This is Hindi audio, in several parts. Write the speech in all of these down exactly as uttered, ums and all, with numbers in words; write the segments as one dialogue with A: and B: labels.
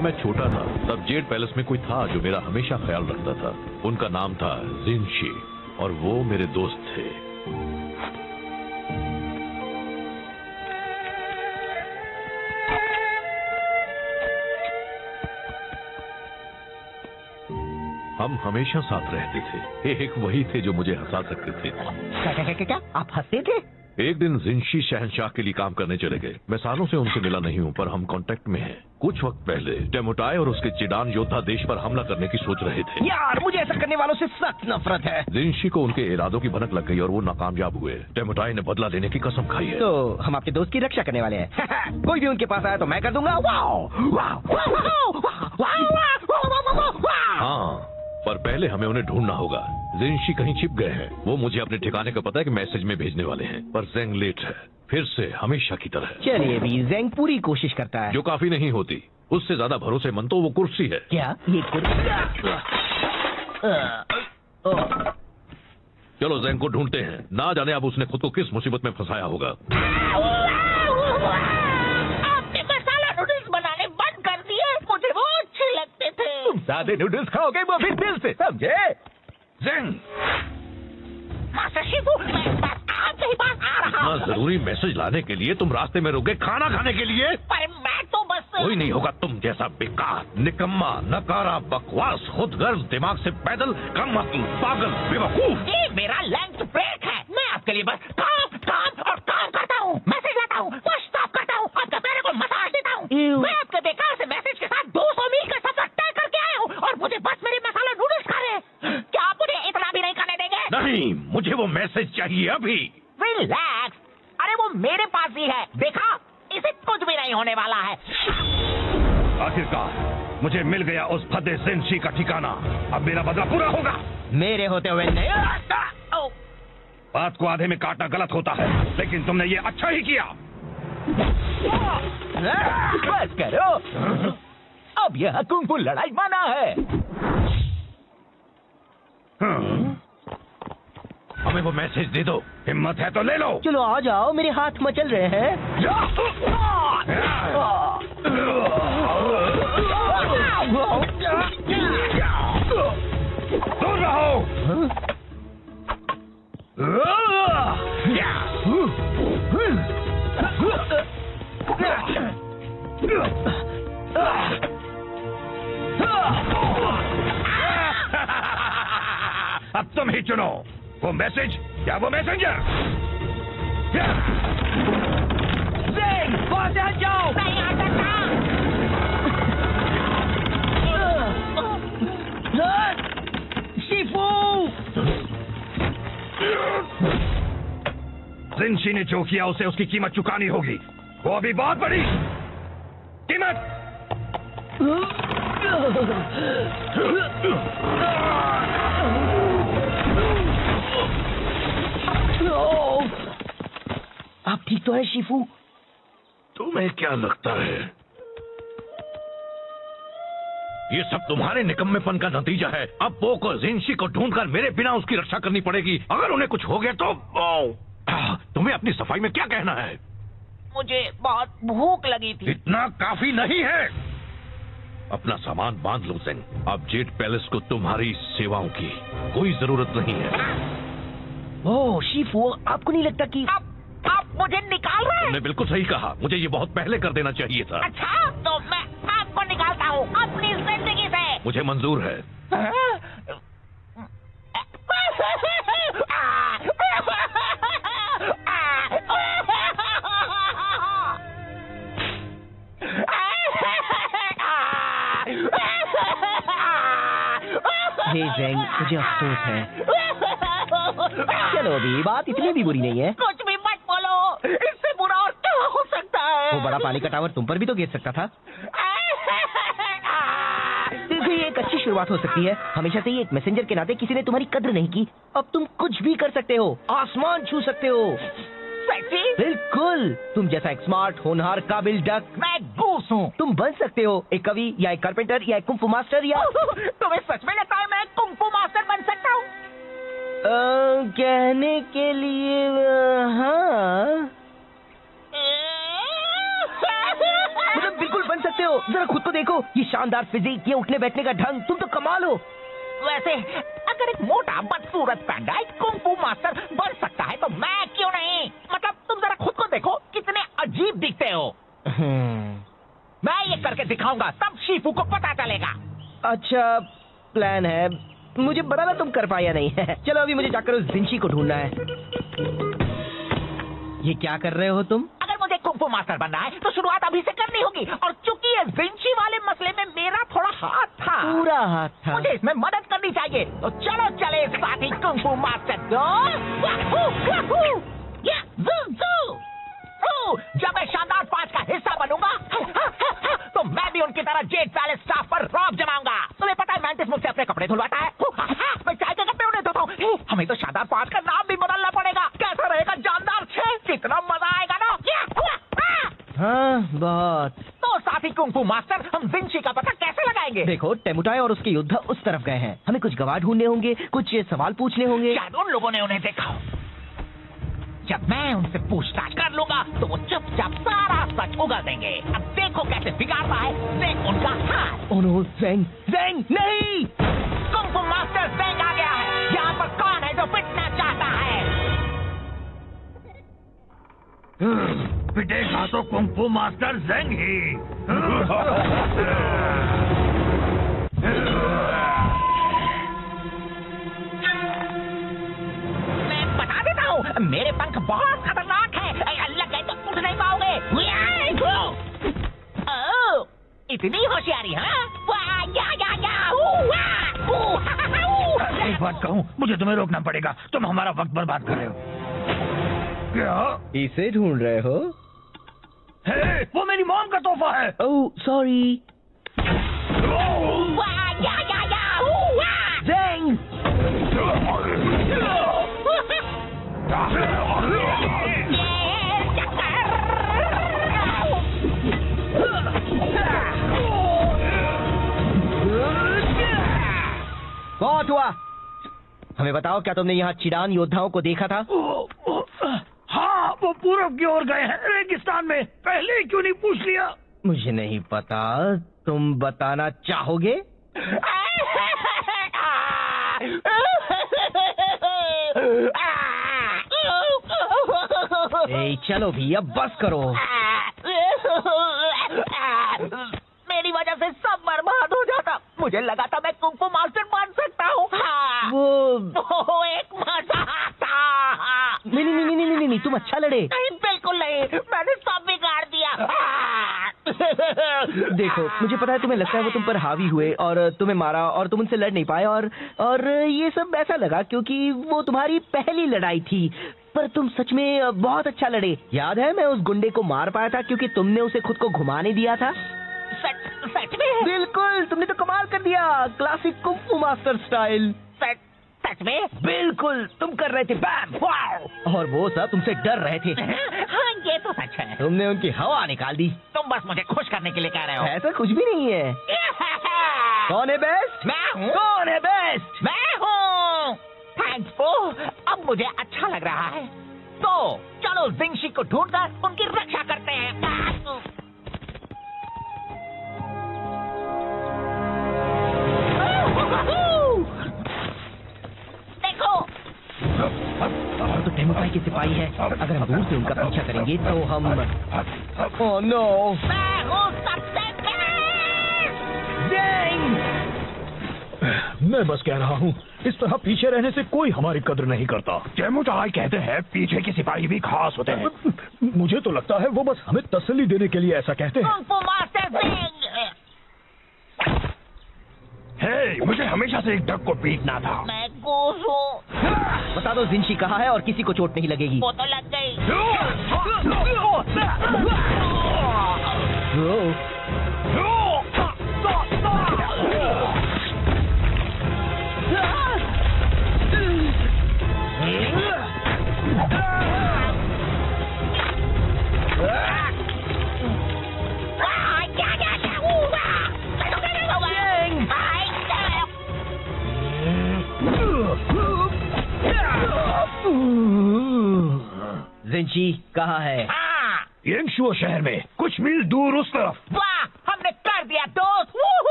A: जब मैं छोटा था तब जेड पैलेस में कोई था जो मेरा हमेशा ख्याल रखता था। उनका नाम था जिनशी और वो मेरे दोस्त थे। हम हमेशा साथ रहते थे। एक वही थे जो मुझे हंसा सकते थे।
B: क्या क्या क्या क्या आप हंसते थे?
A: एक दिन जिनशी शहंशाह के लिए काम करने चले गए। मैं सालों से उनसे मिला नहीं हूँ पर हम कांटेक्ट में हैं। कुछ वक्त पहले टेमुटाई और उसके चिडान योद्धा देश पर हमला करने की सोच रहे थे।
B: यार मुझे ऐसा करने वालों से सख्त नफरत है।
A: जिनशी को उनके इरादों की भनक लग गई और वो नाकामयाब हुए। टेमुटाई ने बदला लेने की कसम खाई है।
B: तो हम आपके दोस्त की रक्षा करने वाले हैं। कोई भी उनके पास आया तो मैं कर दूंगा।
A: हाँ, पर पहले हमें उन्हें ढूंढना होगा। जिनशी कहीं छिप गए हैं। वो मुझे अपने ठिकाने का पता है कि मैसेज में भेजने वाले हैं, पर जेंग लेट है फिर से हमेशा की तरह।
B: चलिए भी, जेंग पूरी कोशिश करता है
A: जो काफी नहीं होती। उससे ज्यादा भरोसेमंद तो वो कुर्सी है।
B: क्या ये कुर्सी?
A: चलो जेंग को ढूंढते हैं। ना जाने अब उसने खुद को किस मुसीबत में फंसाया होगा।
C: आपने मसाला नूडल्स बनाने बंद कर दिए। मुझे वो अच्छे लगते थे।
B: तुम सादे नूडल्स खाओगे वो भी दिल से, समझे?
A: जेंग,
C: मास्टर शिफू, मैं बस आपके ही पास आ रहा हूँ।
A: इतना जरूरी मैसेज लाने के लिए तुम रास्ते में रुक गए खाना खाने के लिए?
C: पर मैं तो बस
A: कोई नहीं होगा तुम जैसा बेकार, निकम्मा, नकारा, बकवास, खुदगर्ज, दिमाग से पैदल, कम अक्ल, पागल, बेवकूफ।
C: ये मेरा लंच ब्रेक है। मैं आपके लिए बस काम काम और काम करता हूँ। मैसेज लाता हूँ, वॉश साफ करता हूँ, आपके पैरों को मसाज देता हूँ। मैं आपके बेकार से मैसेज के साथ दो सौ मील का सफर तय करके आया हूँ और मुझे बस मेरे मसाला नूडल्स खा रहे हैं। क्या आप मुझे इतना भी नहीं करने देंगे?
A: नहीं, मुझे वो मैसेज चाहिए अभी।
C: रिलैक्स। अरे वो मेरे पास ही है, देखा? इसे कुछ भी नहीं होने वाला है।
A: आखिरकार मुझे मिल गया उस फदे जिनशी का ठिकाना। अब मेरा बदला पूरा होगा।
B: मेरे होते हुए नहीं।
A: बात को आधे में काटना गलत होता है, लेकिन तुमने ये अच्छा ही किया।
B: बस करो, अब यह कुंग-फू लड़ाई माना है।
A: हमें वो मैसेज दे दो। हिम्मत है तो ले लो।
B: चलो आ जाओ, मेरे हाथ मचल रहे हैं।
A: दूर रहो। अब तुम ही चुनो, वो मैसेज या वो मैसेंजर।
B: जेंग, वहाँ से हट जाओ।
C: नहीं आ सकता।
B: शिफू!
A: जिनशी ने जो किया उसे उसकी कीमत चुकानी होगी। वो अभी बहुत बड़ी कीमत।
B: आप ठीक तो है शिफू?
A: तुम्हें क्या लगता है ये सब तुम्हारे निकम्मेपन का नतीजा है? अब वो को जिनशी को ढूंढकर मेरे बिना उसकी रक्षा करनी पड़ेगी। अगर उन्हें कुछ हो गया तो तुम्हें अपनी सफाई में क्या कहना है?
C: मुझे बहुत भूख लगी थी।
A: इतना काफी नहीं है। अपना सामान बांध लो जेंग। अब जेड पैलेस को तुम्हारी सेवाओं की कोई जरूरत नहीं है।
B: ओह शिफू, आपको नहीं लगता कि
C: आप आप मुझे निकाल रहे हैं?
A: तुमने बिल्कुल सही कहा। मुझे ये बहुत पहले कर देना चाहिए था।
C: अच्छा, तो मैं आपको निकालता हूँ अपनी जिंदगी से।
A: मुझे मंजूर है।
B: हे जेंग, मुझे अफसोस है। चलो अभी बात इतनी भी बुरी नहीं है।
C: कुछ भी मत बोलो, इससे बुरा और क्या हो सकता है?
B: वो बड़ा पानी का टावर तुम पर भी तो गिर सकता था। देखो ये एक अच्छी शुरुआत हो सकती है। हमेशा से ही एक मैसेंजर के नाते किसी ने तुम्हारी कद्र नहीं की। अब तुम कुछ भी कर सकते हो, आसमान छू सकते हो।
C: सच्ची?
B: बिल्कुल, तुम जैसा एक स्मार्ट, होनहार, काबिल डक।
C: मैं गूस हूँ।
B: तुम बन सकते हो एक कवि या एक कारपेंटर या एक कुंग फू मास्टर या
C: तुम्हें सच में लगता है मैं कुंग फू मास्टर बन सकता हूँ?
B: कहने के लिए हाँ, मतलब बिल्कुल बन सकते सकते हो? जरा खुद को देखो, ये शानदार फिजिक, ये उठने बैठने का ढंग, तुम तो कमाल हो।
C: वैसे अगर एक मोटा बदसूरत पैंडा एक कुंग-फू मास्टर बन सकता है तो मैं क्यों नहीं? मतलब तुम जरा खुद को देखो, कितने अजीब दिखते हो। मैं ये करके दिखाऊंगा, तब शीफू को पता चलेगा।
B: अच्छा प्लान है, मुझे बता ना तुम कर पाया नहीं है। चलो अभी मुझे जाकर उस जिंशी को ढूंढना है। ये क्या कर रहे हो तुम?
C: अगर मुझे कुंग-फू मास्टर बनना है तो शुरुआत अभी से करनी होगी, और चूंकि ये जिंशी वाले मसले में मेरा थोड़ा हाथ था,
B: पूरा हाथ था,
C: मुझे इसमें मदद करनी चाहिए। तो चलो चले साथी कुंग-फू मास्टर दो। वाहू, वाहू, या, जू, जू। ओ, जब मैं शानदार पांच का हिस्सा बनूंगा तो मैं भी उनकी तरह जेट पैलेस स्टाफ पर रौब जमाऊंगा। तुम्हें पता है मैंटिस मुझसे अपने कपड़े धुलवाता है, मैं चाय के कपड़े उन्हें धोता हूँ। हमें तो शानदार पांच का नाम भी बदलना पड़ेगा। कैसा रहेगा जानदार छह? कितना मजा आएगा ना।
B: हाँ बहुत।
C: तो साथी कुंग-फू मास्टर, हम जिंशी का पता कैसे लगाएंगे?
B: देखो टेमुटाई और उसके योद्धा उस तरफ गए हैं, हमें कुछ गवाह ढूंढने होंगे, कुछ सवाल पूछने होंगे।
C: शायद उन लोगों ने उन्हें देखा। जब मैं उनसे पूछताछ कर लूंगा तो वो चुपचाप सारा सच उगल देंगे। अब देखो कैसे बिगाड़ता है ज़ेंग उनका हाल।
B: ओह नो, ज़ेंग, ज़ेंग नहीं!
C: कुंग-फू मास्टर ज़ेंग आ गया है। यहाँ पर कौन है जो पिटना चाहता है?
A: पिटेगा तो कुंग-फू मास्टर ज़ेंग ही।
C: मैं बता देता हूँ, मेरे पंख बहुत खतरनाक है। लग गए तो उठ नहीं पाओगे। ओह, इतनी होशियारी, हाँ? वाह, या, या, या, ऊ, वाह, ऊ, हा, हा, हा, ऊ।
A: एक बात कहूँ, मुझे तुम्हें रोकना पड़ेगा, तुम हमारा वक्त बर्बाद कर रहे हो। क्या?
B: इसे ढूंढ रहे हो?
A: हे, वो मेरी मॉम का तोहफा है।
B: Oh sorry.
C: वाह, या, या, या, ऊ, वाह।
B: ज़ेंग! बहुत हुआ। हमें बताओ, क्या तुमने यहाँ चिडान योद्धाओं को देखा था?
A: हाँ, वो पूरब की ओर गए हैं, रेगिस्तान में। पहले ही क्यों नहीं पूछ लिया?
B: मुझे नहीं पता, तुम बताना चाहोगे? ए, चलो भी, अब बस करो।
C: मेरी वजह से सब बर्बाद हो जाता। मुझे लगा था मैं कुंग-फू मास्टर बन सकता हूँ।
B: वो
C: वो एक मजाक था।
B: नहीं नहीं नहीं नहीं नहीं नहीं, तुम अच्छा लड़े।
C: नहीं, बिल्कुल नहीं, मैंने सब बिगाड़ दिया।
B: देखो, मुझे पता है तुम्हें लगता है वो तुम पर हावी हुए और तुम्हें मारा और तुम उनसे लड़ नहीं पाए, और और ये सब ऐसा लगा क्योंकि वो तुम्हारी पहली लड़ाई थी। पर तुम सच में बहुत अच्छा लड़े। याद है, मैं उस गुंडे को मार पाया था क्योंकि तुमने उसे खुद को घुमाने दिया था।
C: सच सच में?
B: बिल्कुल, तुमने तो कमाल कर दिया, क्लासिक कुंग-फू मास्टर स्टाइल।
C: सच सच में?
B: बिल्कुल, तुम कर रहे थे बैम, वाओ, और वो सब तुमसे डर रहे थे।
C: हाँ, ये तो सच है।
B: तुमने उनकी हवा निकाल दी।
C: तुम बस मुझे खुश करने के लिए कह रहे हो।
B: ऐसा कुछ भी नहीं है। कौन है बेस्ट?
C: मैं हूँ।
B: कौन है बेस्ट?
C: मैं हूँ। थैंक्स फो, अब मुझे अच्छा लग रहा है। तो चलो जिंशी को ढूंढकर उनकी रक्षा करते हैं। देखो,
B: तो टेमुटाई के सिपाही है। अगर हम दूर से उनका पीछा करेंगे तो हम ओह नो,
C: मैं हूँ सबसे बेस्ट।
A: मैं बस कह रहा हूँ, इस तरह पीछे रहने से कोई हमारी कद्र नहीं करता। टेमुटाई कहते हैं पीछे के सिपाही भी खास होते हैं। मुझे तो लगता है वो बस हमें तसल्ली देने के लिए ऐसा कहते हैं।
C: Kung fu master Zeng.
A: हे, मुझे हमेशा से एक डक को पीटना था।
C: मैं गोश हूँ।
B: बता दो जिंशी कहाँ है और किसी को चोट नहीं लगेगी।
C: वो तो लग गई।
B: जिंशी कहाँ है?
C: हाँ,
A: यंगशुओ शहर में कुछ मील दूर उस तरफ।
C: वाह, हमने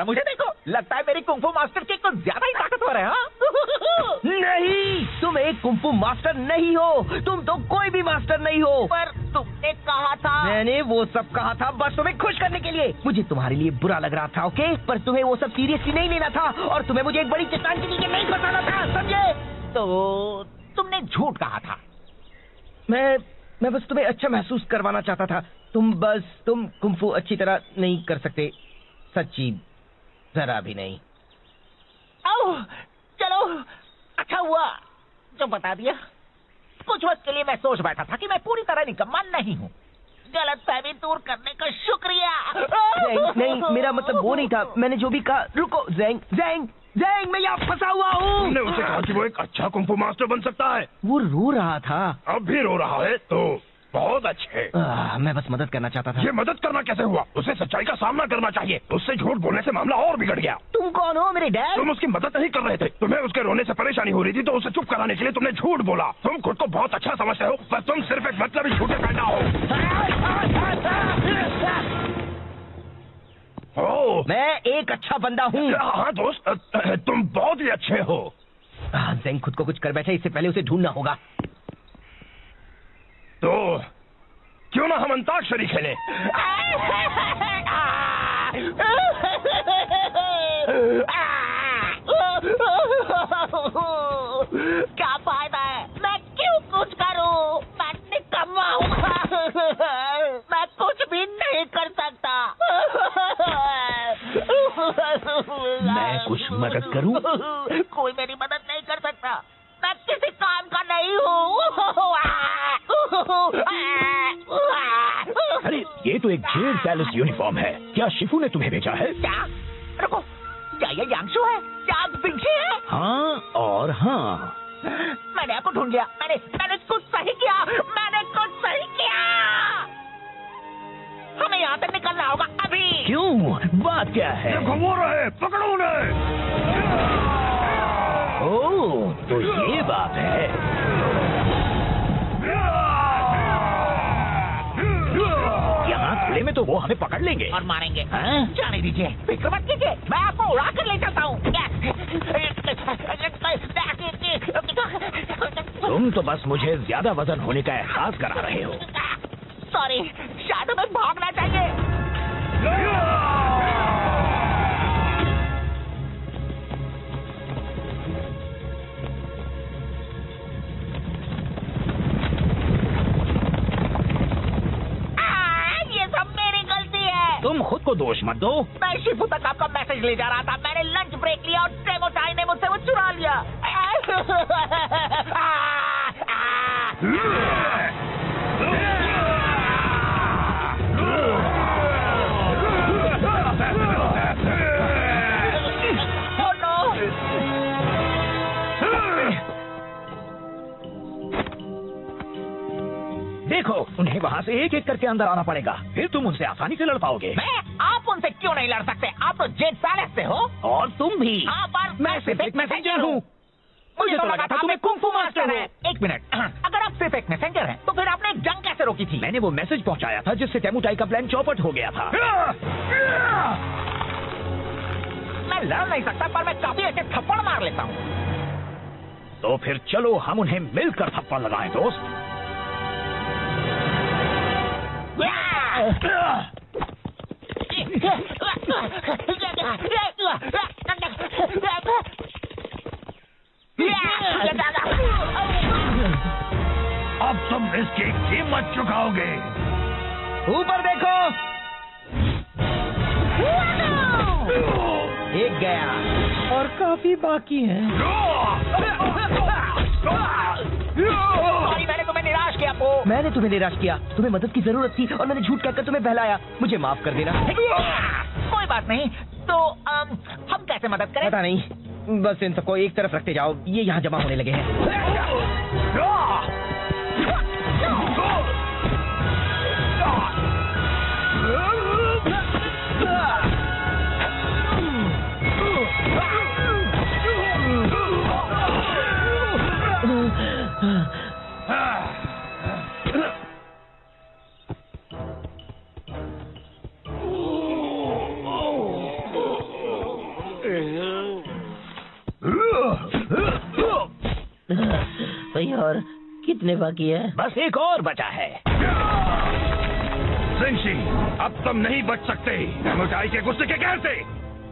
C: जरा मुझे देखो, लगता है मेरी कुंफू मास्टर की कुछ ज्यादा ही ताकतवर है। हाँ?
B: नहीं, तुम एक कुंफू मास्टर नहीं हो, तुम तो कोई भी मास्टर नहीं हो।
C: पर तुमने कहा था।
B: मैंने वो सब कहा था बस तुम्हें खुश करने के लिए। मुझे तुम्हारे लिए बुरा लग रहा था, ओके, पर तुम्हें वो सब सीरियसली नहीं लेना था और तुम्हें मुझे एक बड़ी चट्टान के नीचे नहीं फंसाना था, समझे?
C: तो तुमने झूठ कहा था।
B: मैं मैं बस तुम्हें अच्छा महसूस करवाना चाहता था। तुम बस तुम कुंफू अच्छी तरह नहीं कर सकते, सच्ची जरा भी नहीं।
C: आओ, चलो, अच्छा हुआ जो बता दिया। कुछ वक्त के लिए मैं सोच बैठा था कि मैं पूरी तरह निकम्मा नहीं हूँ। गलतफहमी दूर करने का शुक्रिया।
B: ज़ेंग, नहीं, मेरा मतलब वो नहीं था। मैंने जो भी कहा, रुको ज़ेंग, ज़ेंग, ज़ेंग, मैं यहाँ फंसा हुआ हूँ।
A: तुमने उसे कहा कि वो एक अच्छा कुंफू मास्टर बन सकता है।
B: वो रो रहा था।
A: अब भी रो रहा है तो बहुत अच्छे।
B: आ, मैं बस मदद करना चाहता था।
A: ये मदद करना कैसे हुआ? उसे सच्चाई का सामना करना चाहिए। उससे झूठ बोलने से मामला और बिगड़ गया।
B: तुम कौन हो, मेरे डैड?
A: तुम उसकी मदद नहीं कर रहे थे। तुम्हें उसके रोने से परेशानी हो रही थी तो उसे चुप कराने के लिए तुमने झूठ बोला। तुम खुद को बहुत अच्छा समझते हो, पर तुम सिर्फ एक मतलबी झूठे पैदा हो। ओ,
B: मैं एक अच्छा बंदा हूँ।
A: हाँ दोस्त, तुम बहुत ही अच्छे हो।
B: ज़ेंग खुद को कुछ कर बैठा, इससे पहले उसे ढूंढना होगा।
A: तो क्यों ना हम अंताक्षरी खेलें?
C: क्या फायदा है? मैं क्यों कुछ करूं? मैं निकम्मा हूँ। मैं कुछ भी नहीं कर सकता।
A: मैं कुछ मदद करूं?
C: कोई मेरी मदद नहीं कर सकता। मैं किसी काम का नहीं हूँ।
A: अरे ये तो एक जेड पैलेस यूनिफॉर्म है। क्या शिफू ने तुम्हें भेजा है?
C: क्या? रुको, क्या ये यांशु है? क्या विंची है?
A: हाँ और हाँ।
C: मैंने आपको ढूंढ लिया। मैंने मैंने कुछ सही किया। मैंने कुछ सही किया। हमें यहाँ से निकलना होगा अभी।
A: क्यों? बात क्या है? घुमा रहे, पकड़ो उन्हें। ओह, तो ये बात है। यहाँ खुले में तो वो हमें पकड़ लेंगे
C: और मारेंगे।
A: हाँ?
C: जाने दीजिए, फिक्र मत कीजिए, मैं आपको उड़ा कर ले जाता हूँ।
A: तुम तो बस मुझे ज्यादा वजन होने का एहसास करा रहे हो।
C: सॉरी, शायद हमें भागना चाहिए।
A: तुम खुद को दोष मत दो।
C: मैं शिफू तक आपका मैसेज ले जा रहा था। मैंने लंच ब्रेक लिया और डेमो चाय ने मुझसे वो चुरा लिया।
A: देखो, उन्हें वहाँ से एक एक करके अंदर आना पड़ेगा, फिर तुम उनसे आसानी से लड़ पाओगे।
C: मैं? आप उनसे क्यों नहीं लड़ सकते? आप तो जेड पैलेस से हो।
A: और तुम भी।
C: हाँ, पर
A: मैं सिर्फ एक मैसेंजर हूँ।
C: मुझे तो लगा था तुम्हें कुंफू मास्टर है। एक मिनट, अगर आप सिर्फ एक मैसेंजर हैं, तो फिर आपने एक जंग कैसे रोकी थी?
A: मैंने वो मैसेज पहुँचाया था जिससे टेमुटाई का प्लान चौपट हो गया था।
C: मैं लड़ नहीं सकता, पर मैं काफी अच्छे थप्पड़ मार लेता हूँ।
A: तो फिर चलो हम उन्हें मिलकर थप्पड़ लगाएं दोस्त। अब तुम इसकी कीमत चुकाओगे।
B: ऊपर देखो। एक गया और काफी बाकी है।
C: सॉरी, मैंने तुम्हें निराश किया पो।
B: मैंने तुम्हें निराश किया। तुम्हें मदद की जरूरत थी और मैंने झूठ कहकर तुम्हें बहलाया। मुझे माफ कर देना।
C: कोई बात नहीं। तो अम, हम कैसे मदद करें?
B: पता नहीं, बस इन सबको एक तरफ रखते जाओ। ये यहाँ जमा होने लगे हैं। कितने बाकी है?
C: बस एक और बचा है।
A: जिनशी, अब तुम नहीं बच सकते मिठाई के गुस्से के कहर से।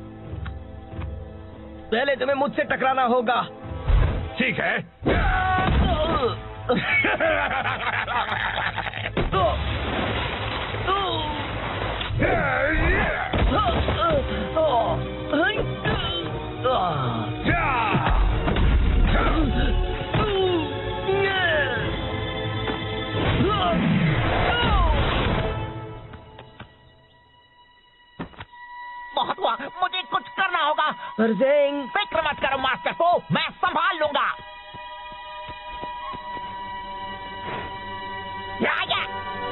B: पहले तुम्हें मुझसे टकराना होगा।
A: ठीक है।
C: बहुत हुआ, मुझे कुछ करना होगा।
B: पर ज़ेंग,
C: फिक्र मत करो मास्टर को, मैं संभाल लूंगा। आया।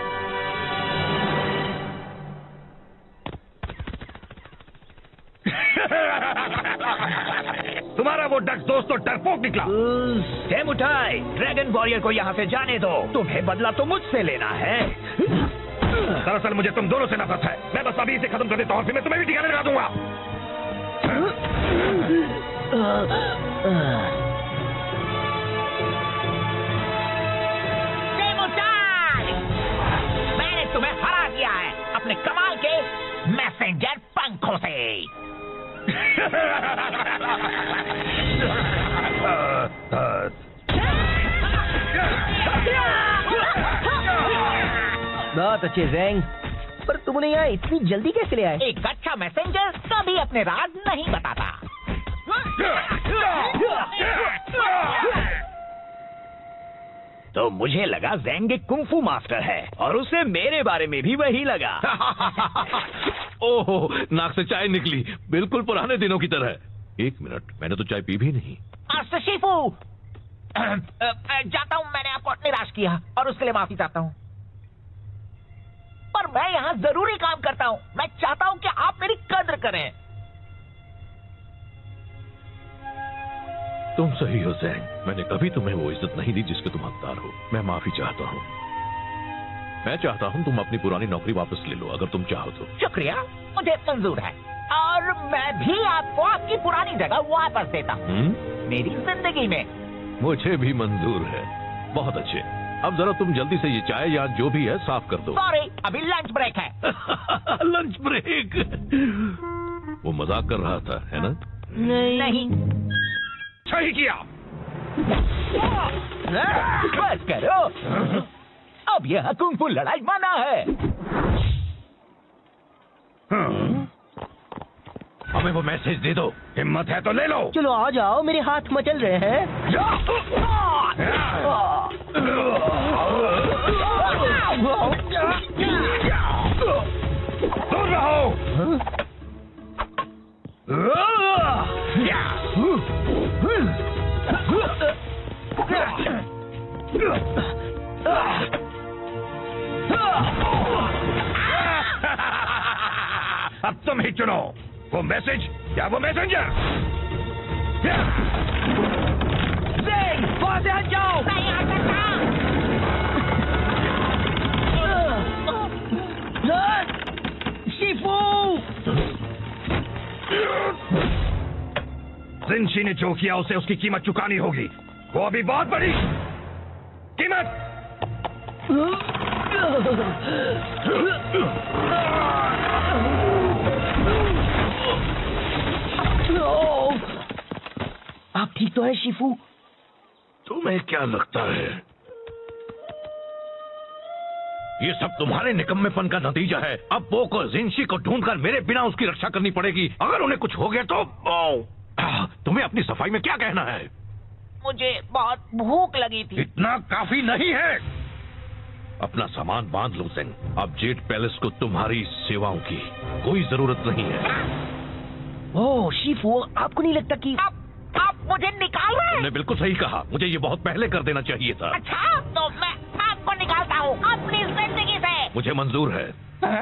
A: तुम्हारा वो डक दोस्त तो डरपोक निकला।
C: मुठाई, ड्रैगन वॉरियर को यहाँ से जाने दो। तुम्हें बदला तो मुझसे लेना है।
A: दरअसल मुझे तुम दोनों से नफरत है। मैं बस अभी इसे खत्म कर देता हूँ, फिर मैं तुम्हें भी ठिकाने लगा दूंगा।
C: मैंने तुम्हें हरा दिया है अपने कमाल के मैसेंजर पंखों से।
B: बहुत अच्छे ज़ेंग, पर तुमने यहाँ इतनी जल्दी कैसे ले आए?
C: एक अच्छा मैसेंजर कभी अपने राज नहीं बताता। तो मुझे लगा ज़ेंग एक कुंफू मास्टर है और उसे मेरे बारे में भी वही लगा।
A: ओहो, नाक से चाय निकली, बिल्कुल पुराने दिनों की तरह। एक मिनट, मैंने तो चाय पी भी नहीं।
C: मास्टर शिफू, जाता हूँ, मैंने आपको निराश किया और उसके लिए माफी चाहता हूँ। पर मैं यहाँ जरूरी काम करता हूँ। मैं चाहता हूँ कि आप मेरी कद्र करें।
A: तुम सही हो ज़ेंग, मैंने कभी तुम्हें वो इज्जत नहीं दी जिसके तुम हकदार हो। मैं माफी चाहता हूँ। मैं चाहता हूँ तुम अपनी पुरानी नौकरी वापस ले लो, अगर तुम चाहो तो।
C: शुक्रिया, मुझे मंजूर है और मैं भी आपको आपकी पुरानी जगह वापस देता हूँ मेरी जिंदगी में।
A: मुझे भी मंजूर है। बहुत अच्छे, अब जरा तुम जल्दी से ये चाय या जो भी है साफ कर दो।
C: सॉरी, अभी लंच ब्रेक है।
A: Lunch break? वो मजाक कर रहा था, है ना?
B: नहीं,
C: नहीं।
A: सही किया।
C: बस करो, अब यह कुंफू लड़ाई मना है।
A: हमें वो मैसेज दे दो। हिम्मत है तो ले लो।
B: चलो आ जाओ, मेरे हाथ मचल रहे हैं।
A: दूर रहो। अब तुम ही चुनो, वो मैसेज या वो मैसेंजर।
B: ज़ेंग, वहां से हट जाओ।
C: नहीं आ सकता।
B: शिफू,
A: जिनशी ने जो किया उसे उसकी कीमत चुकानी होगी। वो अभी बहुत बड़ी कीमत।
B: आप ठीक तो है शिफू?
A: तुम्हें क्या लगता है ये सब तुम्हारे निकम्मेपन का नतीजा है? अब पोको जिनशी को ढूंढकर मेरे बिना उसकी रक्षा करनी पड़ेगी। अगर उन्हें कुछ हो गया तो तुम्हें अपनी सफाई में क्या कहना है?
C: मुझे बहुत भूख लगी थी।
A: इतना काफी नहीं है। अपना सामान बांध लो ज़ेंग। अब जेड पैलेस को तुम्हारी सेवाओं की कोई जरूरत नहीं है।
B: ओह शिफू, आपको नहीं लगता कि
C: आप, आप मुझे निकाल रहे हैं?
A: तुमने बिल्कुल सही कहा, मुझे ये बहुत पहले कर देना चाहिए था।
C: अच्छा, तो मैं आपको निकालता हूँ अपनी जिंदगी से।
A: मुझे मंजूर है।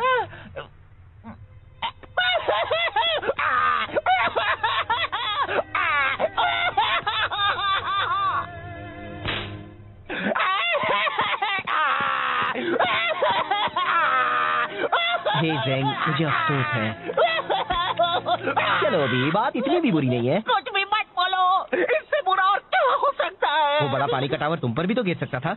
B: हे ज़ेंग, मुझे अफसोस है। चलो अभी बात इतनी भी बुरी नहीं है।
C: कुछ भी मत बोलो, इससे बुरा और क्या हो सकता है?
B: वो बड़ा पानी का टावर तुम पर भी तो गिर सकता था।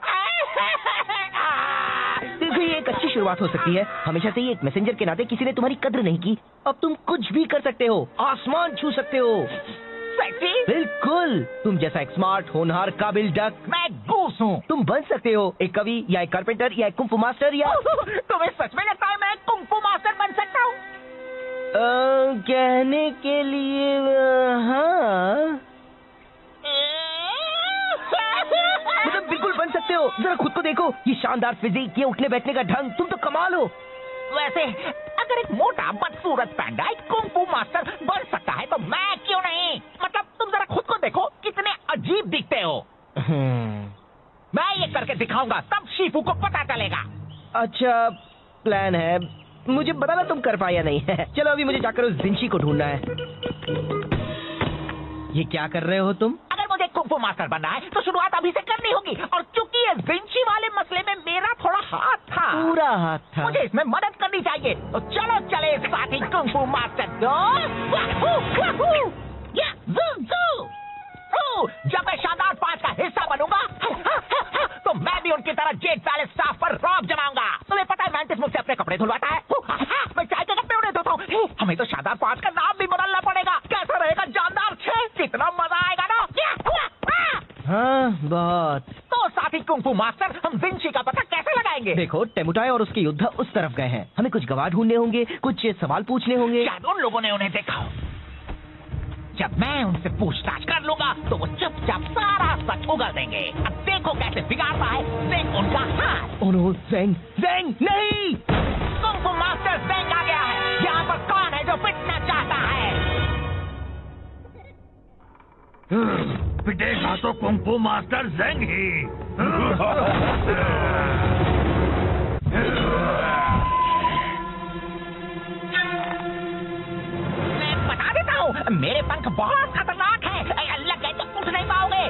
B: देखो, ये एक अच्छी शुरुआत हो सकती है। हमेशा से ही एक मैसेंजर के नाते किसी ने तुम्हारी कद्र नहीं की। अब तुम कुछ भी कर सकते हो, आसमान छू सकते हो।
C: सेक्सी?
B: बिल्कुल, तुम जैसा एक स्मार्ट, होनहार, काबिल डक।
C: मैं गूस हूँ।
B: तुम बन सकते हो एक कवि या एक कारपेंटर या एक कुंफू मास्टर या
C: तुम्हें सच में लगता है मैं कुंफू मास्टर बन सकता हूँ?
B: अ, कहने के लिए अ, हाँ, मतलब बिल्कुल बन सकते हो। जरा खुद को देखो, ये शानदार फिजिक, ये उठने बैठने का ढंग, तुम तो कमाल हो।
C: वैसे अगर एक मोटा बदसूरत पैंडा एक कुंफू मास्टर बन सकता है तो मैं क्यों नहीं? मतलब तुम जरा खुद को देखो, कितने अजीब दिखते हो। मैं ये करके दिखाऊंगा, तब शीफू को पता चलेगा।
B: अच्छा प्लान है, मुझे बताना तुम कर पाया नहीं है। चलो अभी मुझे जाकर उस जिंशी को ढूंढना है। ये क्या कर रहे हो तुम?
C: अगर मुझे कुंफू मास्टर बनना है तो शुरुआत अभी से करनी होगी, और क्योंकि ये जिंशी वाले मसले में मेरा थोड़ा हाथ था,
B: पूरा हाथ था,
C: मुझे इसमें मदद करनी चाहिए। तो चलो चले साथी कुंफू मास्टर दो। वाहू, वाहू, या, जू, जू। ओ, जब मैं शानदार पांच का हिस्सा बनूंगा तो मैं भी उनकी तरह जेट पैलेस स्टाफ पर रौब जमाऊंगा। तुम्हें पता है मैंटिस मुझसे अपने कपड़े धुलवाता है, मैं चाय के कपड़े उन्हें धोता हूँ। हमें तो शानदार पांच का नाम भी बदलना पड़ेगा। कैसा रहेगा जानदार छह? कितना मजा आएगा ना।
B: हाँ बहुत।
C: तो साथी कुंफू मास्टर, हम जिंशी का पता कैसे लगाएंगे?
B: देखो, टेमुटाई और उसके योद्धा उस तरफ गए हैं। हमें कुछ गवाह ढूंढने होंगे, कुछ सवाल पूछने होंगे।
C: शायद उन लोगों ने उन्हें देखा हो। जब मैं उनसे पूछताछ कर लूंगा तो वो चुपचाप सारा सच उगल देंगे। अब देखो कैसे बिगाड़ता है ज़ेंग उनका हाथ।
B: ओह नो, ज़ेंग, ज़ेंग नहीं!
C: कुंफू मास्टर ज़ेंग आ गया है। यहाँ पर कौन है जो पिटना चाहता है?
A: पिटेगा तो कुंफू मास्टर ज़ेंग ही।
C: मैं बता देता हूँ, मेरे पंख बहुत खतरनाक है। लग गए तो उठ नहीं पाओगे।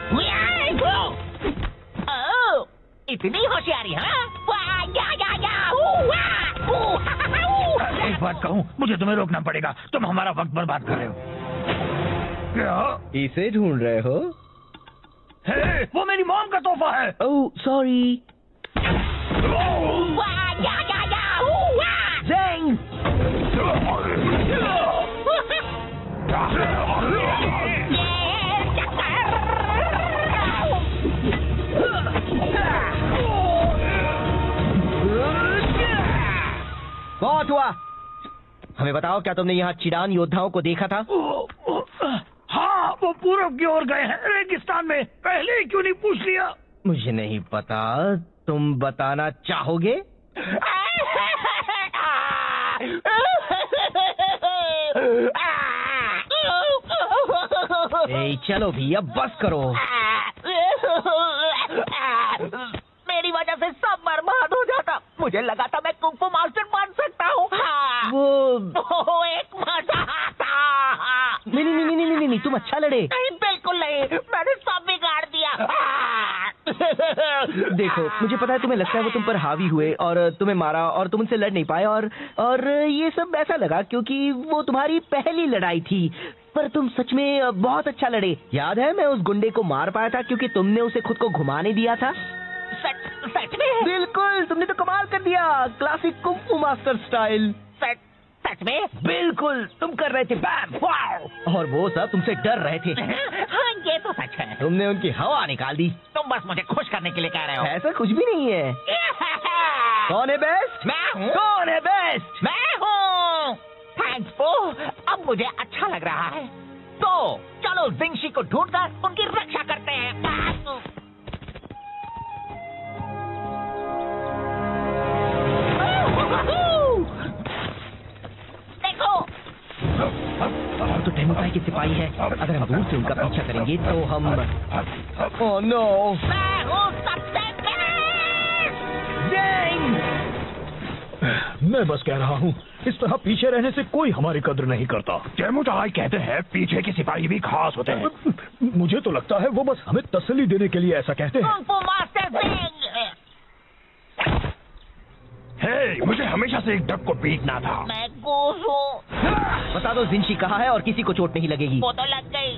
C: ओह, इतनी होशियारी, हाँ? वाह, या, या, या, ऊ, वाह, ऊ, हा, हा, हा, ऊ।
A: एक बात कहूँ, मुझे तुम्हें रोकना पड़ेगा। तुम हमारा वक्त बर्बाद कर रहे हो। क्या?
B: इसे ढूंढ रहे हो?
A: हे, वो मेरी मॉम का तोहफा है।
B: Oh sorry.
C: वाह, या, या, या, ऊ, वाह।
B: ज़ेंग! बहुत हुआ। हमें बताओ, क्या तुमने यहाँ चिडान योद्धाओं को देखा था?
A: हाँ, वो पूरब की ओर गए हैं, रेगिस्तान में। पहले ही क्यों नहीं पूछ लिया?
B: मुझे नहीं पता, तुम बताना चाहोगे? ए, चलो भी, अब बस करो।
C: मेरी वजह से सब बर्बाद हो जाता। मुझे लगा था मैं कुंफू मास्टर बन सकता हूँ।
B: वो
C: वो एक मजा था।
B: नहीं नहीं नहीं नहीं नहीं नहीं, तुम अच्छा लड़े।
C: नहीं, बिल्कुल नहीं, मैंने सब बिगाड़ दिया।
B: देखो, मुझे पता है तुम्हें लगता है वो तुम पर हावी हुए और तुम्हें मारा और तुम उनसे लड़ नहीं पाए, और और ये सब ऐसा लगा क्योंकि वो तुम्हारी पहली लड़ाई थी। पर तुम सच में बहुत अच्छा लड़े। याद है, मैं उस गुंडे को मार पाया था क्योंकि तुमने उसे खुद को घुमाने दिया था।
C: सच सच में?
B: बिल्कुल, तुमने तो कमाल कर दिया, क्लासिक कुंफू मास्टर स्टाइल।
C: सच सच में?
B: बिल्कुल, तुम कर रहे थे बैम, वाओ, और वो सब तुमसे डर रहे थे।
C: हाँ, ये तो सच है।
B: तुमने उनकी हवा निकाल दी।
C: तुम बस मुझे खुश करने के लिए कह रहे हो।
B: ऐसा कुछ भी नहीं है। कौन है बेस्ट?
C: मैं हूँ।
B: कौन है बेस्ट?
C: मैं हूँ। थैंक्स पो, अब मुझे अच्छा लग रहा है। तो चलो जिंशी को ढूंढकर उनकी रक्षा करते हैं। देखो,
B: तो टेमुटाई के सिपाही है। अगर हम दूर से उनका पीछा करेंगे तो हम ओह नो,
C: मैं हूँ सबसे बेस्ट।
D: मैं बस कह रहा हूँ, इस तरह पीछे रहने से कोई हमारी कद्र नहीं करता।
A: टेमुटाई कहते हैं पीछे के सिपाही भी खास होते हैं।
D: मुझे तो लगता है वो बस हमें तसल्ली देने के लिए ऐसा कहते हैं।
C: Kung fu master Zeng.
A: हे, मुझे हमेशा से एक डक को पीटना था।
C: मैं गूस हूँ।
B: बता दो जिंशी कहाँ है और किसी को चोट नहीं लगेगी।
C: वो तो लग गई।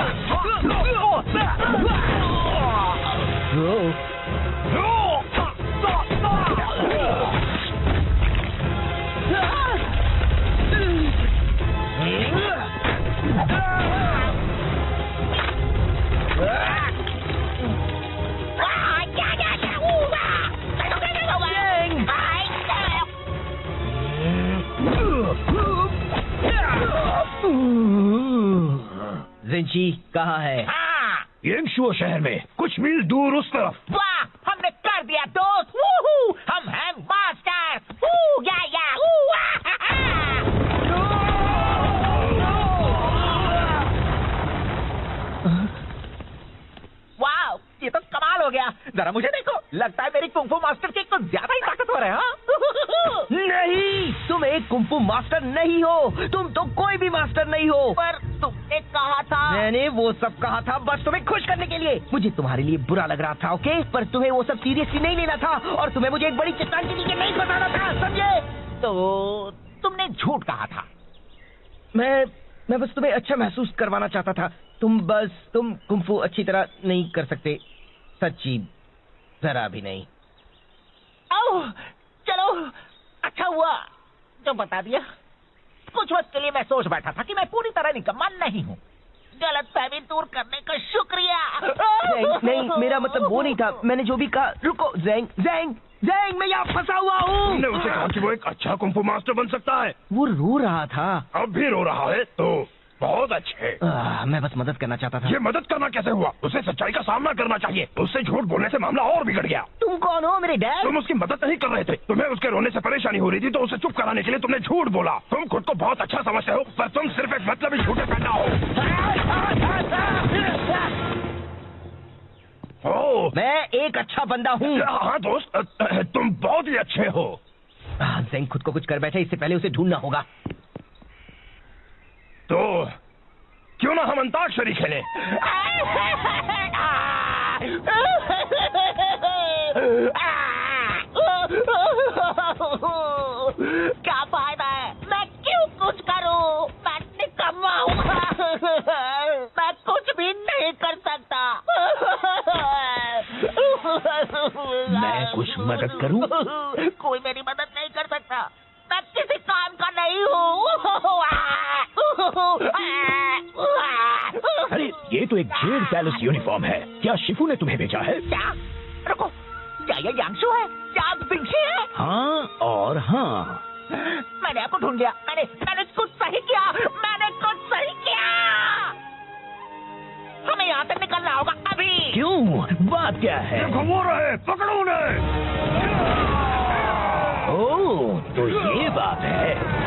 B: जिंशी कहाँ है?
C: हाँ,
D: येंगशुओ शहर में कुछ मील दूर उस तरफ।
C: वाह, हमने कर दिया दोस्त। वूहू, हम हैं मास्टर। वू, या या, वू, आ, हा, हा। वाह, ये तो कमाल हो गया। जरा मुझे देखो, लगता है मेरी कुंफू मास्टर की कुछ ज्यादा ही ताकतवर है। हाँ?
B: नहीं, तुम एक कुंफू मास्टर नहीं हो। तुम तो कोई भी मास्टर नहीं हो।
C: पर तुमने कहा था।
B: मैंने वो सब कहा था बस तुम्हें खुश करने के लिए। मुझे तुम्हारे लिए बुरा लग रहा था, ओके? पर तुम्हें वो सब सीरियसली नहीं लेना था और तुम्हें मुझे एक बड़ी चट्टान के नीचे नहीं फंसाना था, समझे?
C: तो तुमने झूठ कहा था।
B: मैं मैं बस तुम्हें अच्छा महसूस करवाना चाहता था। तुम बस तुम कुंफू अच्छी तरह नहीं कर सकते, सच्ची, जरा भी नहीं।
C: ओह, चलो, अच्छा हुआ जो बता दिया। कुछ वक्त के लिए मैं सोच बैठा था कि मैं पूरी तरह निकम्मा नहीं हूँ। गलत फहमी दूर करने का शुक्रिया।
B: ज़ेंग, नहीं, मेरा मतलब वो नहीं था। मैंने जो भी कहा। रुको ज़ेंग, ज़ेंग, ज़ेंग, मैं यहाँ फंसा हुआ हूँ।
D: तुमने उसे कहा कि वो एक अच्छा कुंफू मास्टर बन सकता है।
B: वो रो रहा था।
D: अब भी रो रहा है तो बहुत अच्छे।
B: आ, मैं बस मदद करना चाहता था।
D: ये मदद करना कैसे हुआ? उसे सच्चाई का सामना करना चाहिए। उससे झूठ बोलने से मामला और बिगड़ गया।
B: तुम कौन हो, मेरे डैड?
D: तुम उसकी मदद नहीं कर रहे थे। तुम्हें उसके रोने से परेशानी हो रही थी तो उसे चुप कराने के लिए तुमने झूठ बोला। तुम खुद को बहुत अच्छा समझते हो पर तुम सिर्फ एक मतलबी झूठे पैदा हो। ओ,
B: मैं एक अच्छा बंदा हूँ।
D: हाँ दोस्त, तुम बहुत ही अच्छे हो।
B: ज़ेंग खुद को कुछ कर बैठे, इससे पहले उसे ढूंढना होगा।
D: तो क्यों ना हम अंताक्षरी खेलें?
C: क्या फायदा है? मैं क्यों कुछ करूं? मैं निकम्मा हूँ। मैं कुछ भी नहीं कर सकता।
B: मैं कुछ मदद करूं?
C: कोई मेरी मदद नहीं कर सकता। मैं किसी काम का नहीं हूँ।
D: अरे ये तो एक जेड पैलेस यूनिफॉर्म है। क्या शिफू ने तुम्हें भेजा है?
C: क्या? रुको, क्या ये यांगशु है? क्या आप जिंशी है?
D: हाँ और हाँ।
C: मैंने आपको ढूंढ लिया। मैंने मैंने कुछ सही किया। मैंने कुछ सही किया। हमें यहाँ से निकलना होगा अभी।
B: क्यों? बात क्या है?
D: वो रहे, पकड़ो उन्हें।
B: ओह, तो ये बात है।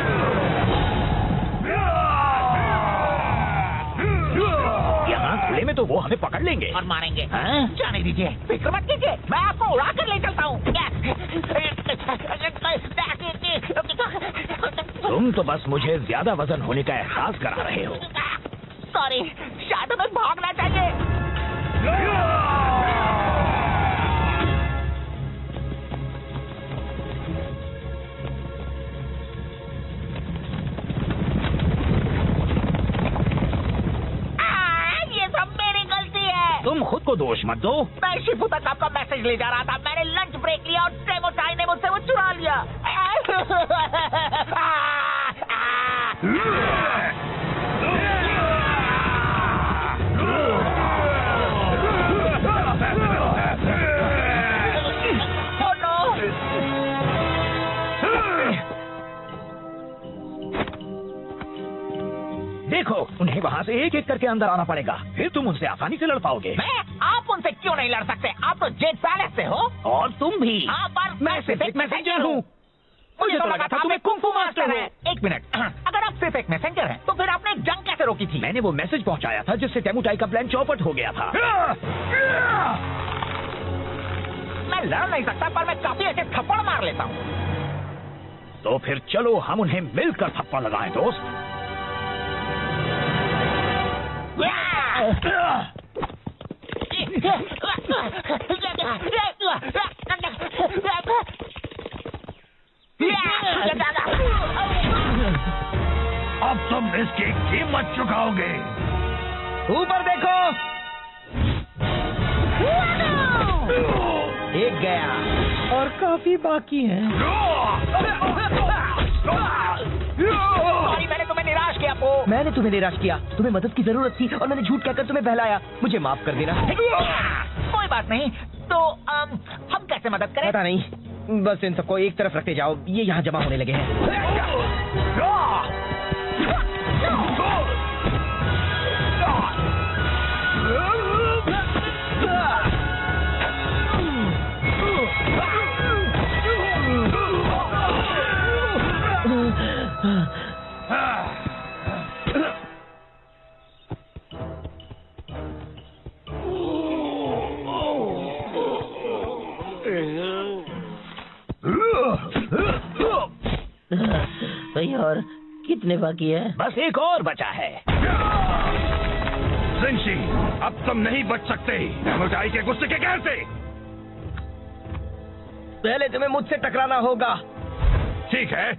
D: यहाँ खुले में तो वो हमें पकड़ लेंगे
C: और मारेंगे।
B: हाँ?
C: जाने दीजिए, फिक्र मत कीजिए। मैं आपको उड़ा कर ले चलता हूँ।
D: तुम तो बस मुझे ज्यादा वजन होने का एहसास करा रहे हो।
C: सॉरी, शायद हमें भागना चाहिए।
D: तुम खुद को दोष मत दो।
C: मैं शिफू तक आपका मैसेज ले जा रहा था। मैंने लंच ब्रेक लिया और टेमो चाय ने मुझसे वो चुरा लिया।
D: देखो, उन्हें वहाँ से एक एक करके अंदर आना पड़ेगा, फिर तुम उनसे आसानी से लड़ पाओगे।
C: मैं? आप उनसे क्यों नहीं लड़ सकते? आप तो जेड पैलेस से हो।
D: और तुम भी।
C: हाँ, पर
D: मैं सिर्फ एक मैसेंजर हूँ।
C: मुझे तो लगा था तुम्हें कुंफू मास्टर है। एक मिनट, अगर आप सिर्फ एक मैसेंजर हैं, तो फिर आपने जंग कैसे रोकी थी?
D: मैंने वो मैसेज पहुँचाया था जिससे टेमुटाई का प्लान चौपट हो गया था।
C: मैं लड़ नहीं सकता, पर मैं काफी अच्छे थप्पड़ मार लेता हूँ।
D: तो फिर चलो हम उन्हें मिलकर थप्पड़ लगाएं दोस्त। अब तुम इसकी कीमत चुकाओगे।
B: ऊपर देखो। एक गया और काफी बाकी है।
C: सॉरी, मैंने तुम्हें निराश किया पो।
B: मैंने तुम्हें निराश किया। तुम्हें मदद की जरूरत थी और मैंने झूठ कहकर तुम्हें बहलाया। मुझे माफ कर देना।
C: कोई बात नहीं। तो अम, हम कैसे मदद करें?
B: पता नहीं, बस इन सबको एक तरफ रखते जाओ। ये यहाँ जमा होने लगे हैं। भाई और कितने बाकी है?
C: बस एक और बचा है।
D: जिंशी, अब तुम नहीं बच सकते डेमोटाई के गुस्से के कहर से।
B: पहले तुम्हें मुझसे टकराना होगा।
D: ठीक है।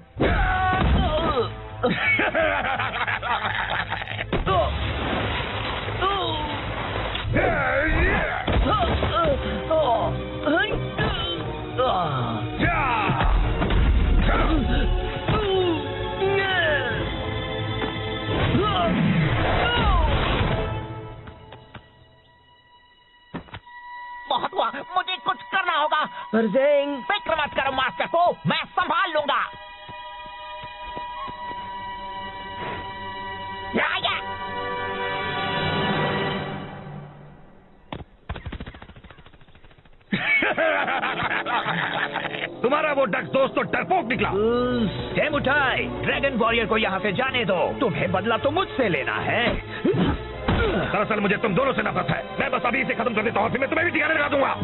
C: बहुत हुआ, मुझे कुछ करना होगा।
B: पर ज़ेंग,
C: फिक्र मत करो मास्टर को, मैं संभाल लूंगा। या, या।
D: तुम्हारा वो डक दोस्त तो डरपोक निकला।
C: डेमोटाई, ड्रैगन वॉरियर को यहाँ से जाने दो। तुम्हें बदला तो मुझसे लेना है।
D: दरअसल मुझे तुम दोनों से नफरत है। मैं बस अभी इसे खत्म कर देता हूँ, फिर मैं तुम्हें भी ठिकाने लगा दूंगा।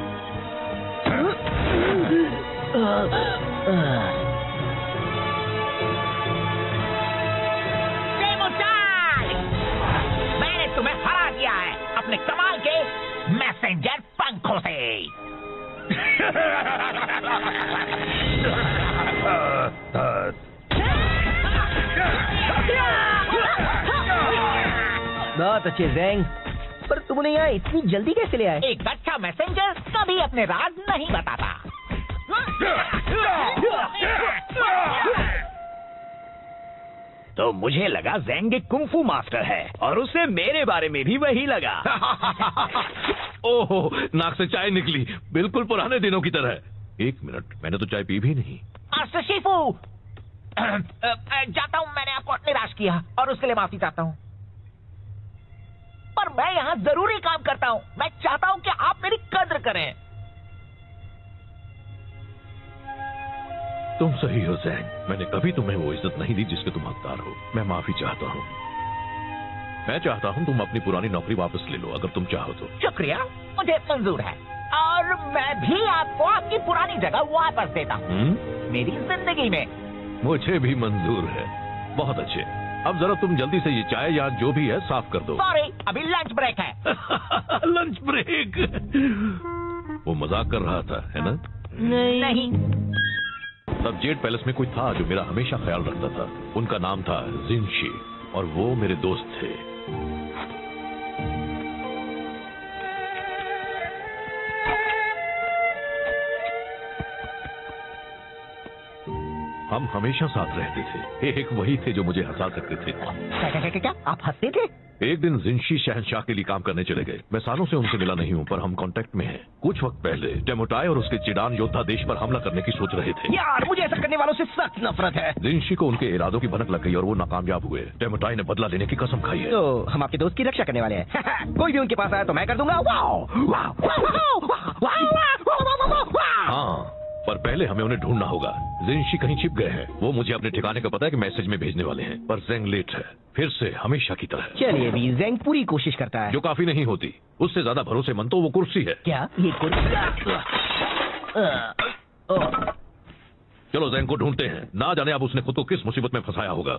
C: डेमोटाई, मैंने तुम्हें हरा दिया है अपने कमाल के मैसेंजर पंखों से।
B: बहुत अच्छे ज़ेंग, पर तुम उन्हें यहाँ इतनी जल्दी कैसे ले आए?
C: एक अच्छा मैसेंजर कभी अपने राज नहीं बताता। तो मुझे लगा ज़ेंग एक कुंफू मास्टर है और उसे मेरे बारे में भी वही लगा।
A: ओहो, नाक से चाय निकली, बिल्कुल पुराने दिनों की तरह। एक मिनट, मैंने तो चाय पी भी नहीं।
C: मास्टर शिफू, जाता हूँ, मैंने आपको निराश किया और उसके लिए माफी चाहता हूँ। पर मैं यहाँ जरूरी काम करता हूँ। मैं चाहता हूँ कि आप मेरी कद्र करें।
A: तुम सही हो ज़ेंग, मैंने कभी तुम्हें वो इज्जत नहीं दी जिसके तुम हकदार हो। मैं माफी चाहता हूँ। मैं चाहता हूँ तुम अपनी पुरानी नौकरी वापस ले लो, अगर तुम चाहो तो।
C: शुक्रिया, मुझे मंजूर है और मैं भी आपको आपकी पुरानी जगह वापस देता हूँ मेरी जिंदगी में।
A: मुझे भी मंजूर है। बहुत अच्छे, अब जरा तुम जल्दी से ये चाय या जो भी है साफ कर दो।
C: सॉरी, अभी लंच ब्रेक है।
A: Lunch break? वो मजाक कर रहा था, है ना?
B: नहीं,
C: नहीं।
A: तब जेड पैलेस में कोई था जो मेरा हमेशा ख्याल रखता था। उनका नाम था जिनशी और वो मेरे दोस्त थे। हम हमेशा साथ रहते थे। एक वही थे जो मुझे हंसा सकते थे।
C: क्या क्या क्या क्या? आप हंसते थे?
A: एक दिन जिनशी शहंशाह के लिए काम करने चले गए। मैं सालों से उनसे मिला नहीं हूँ, पर हम कांटेक्ट में हैं। कुछ वक्त पहले डेमोटाई और उसके चिडान योद्धा देश पर हमला करने की सोच रहे थे।
B: यार, मुझे ऐसा करने वालों से सख्त नफरत है।
A: जिनशी को उनके इरादों की भनक लग गई और वो नाकामयाब हुए। डेमोटाई ने बदला लेने की कसम खाई है।
B: तो हम आपके दोस्त की रक्षा करने वाले हैं। कोई भी उनके पास आया तो मैं कर दूंगा। Wow, wow, wow, wow, wow, wow.
A: हाँ, पर पहले हमें उन्हें ढूंढना होगा। जिनशी कहीं छिप गए हैं। वो मुझे अपने ठिकाने का पता है कि मैसेज में भेजने वाले हैं, पर ज़ेंग लेट है, फिर से हमेशा की तरह।
B: चलिए भी, ज़ेंग पूरी कोशिश करता है।
A: जो काफी नहीं होती। उससे ज्यादा भरोसेमंद तो वो कुर्सी है।
B: क्या ये कुर्सी?
A: चलो ज़ेंग को ढूंढते हैं। ना जाने अब उसने खुद को किस मुसीबत में फंसाया होगा।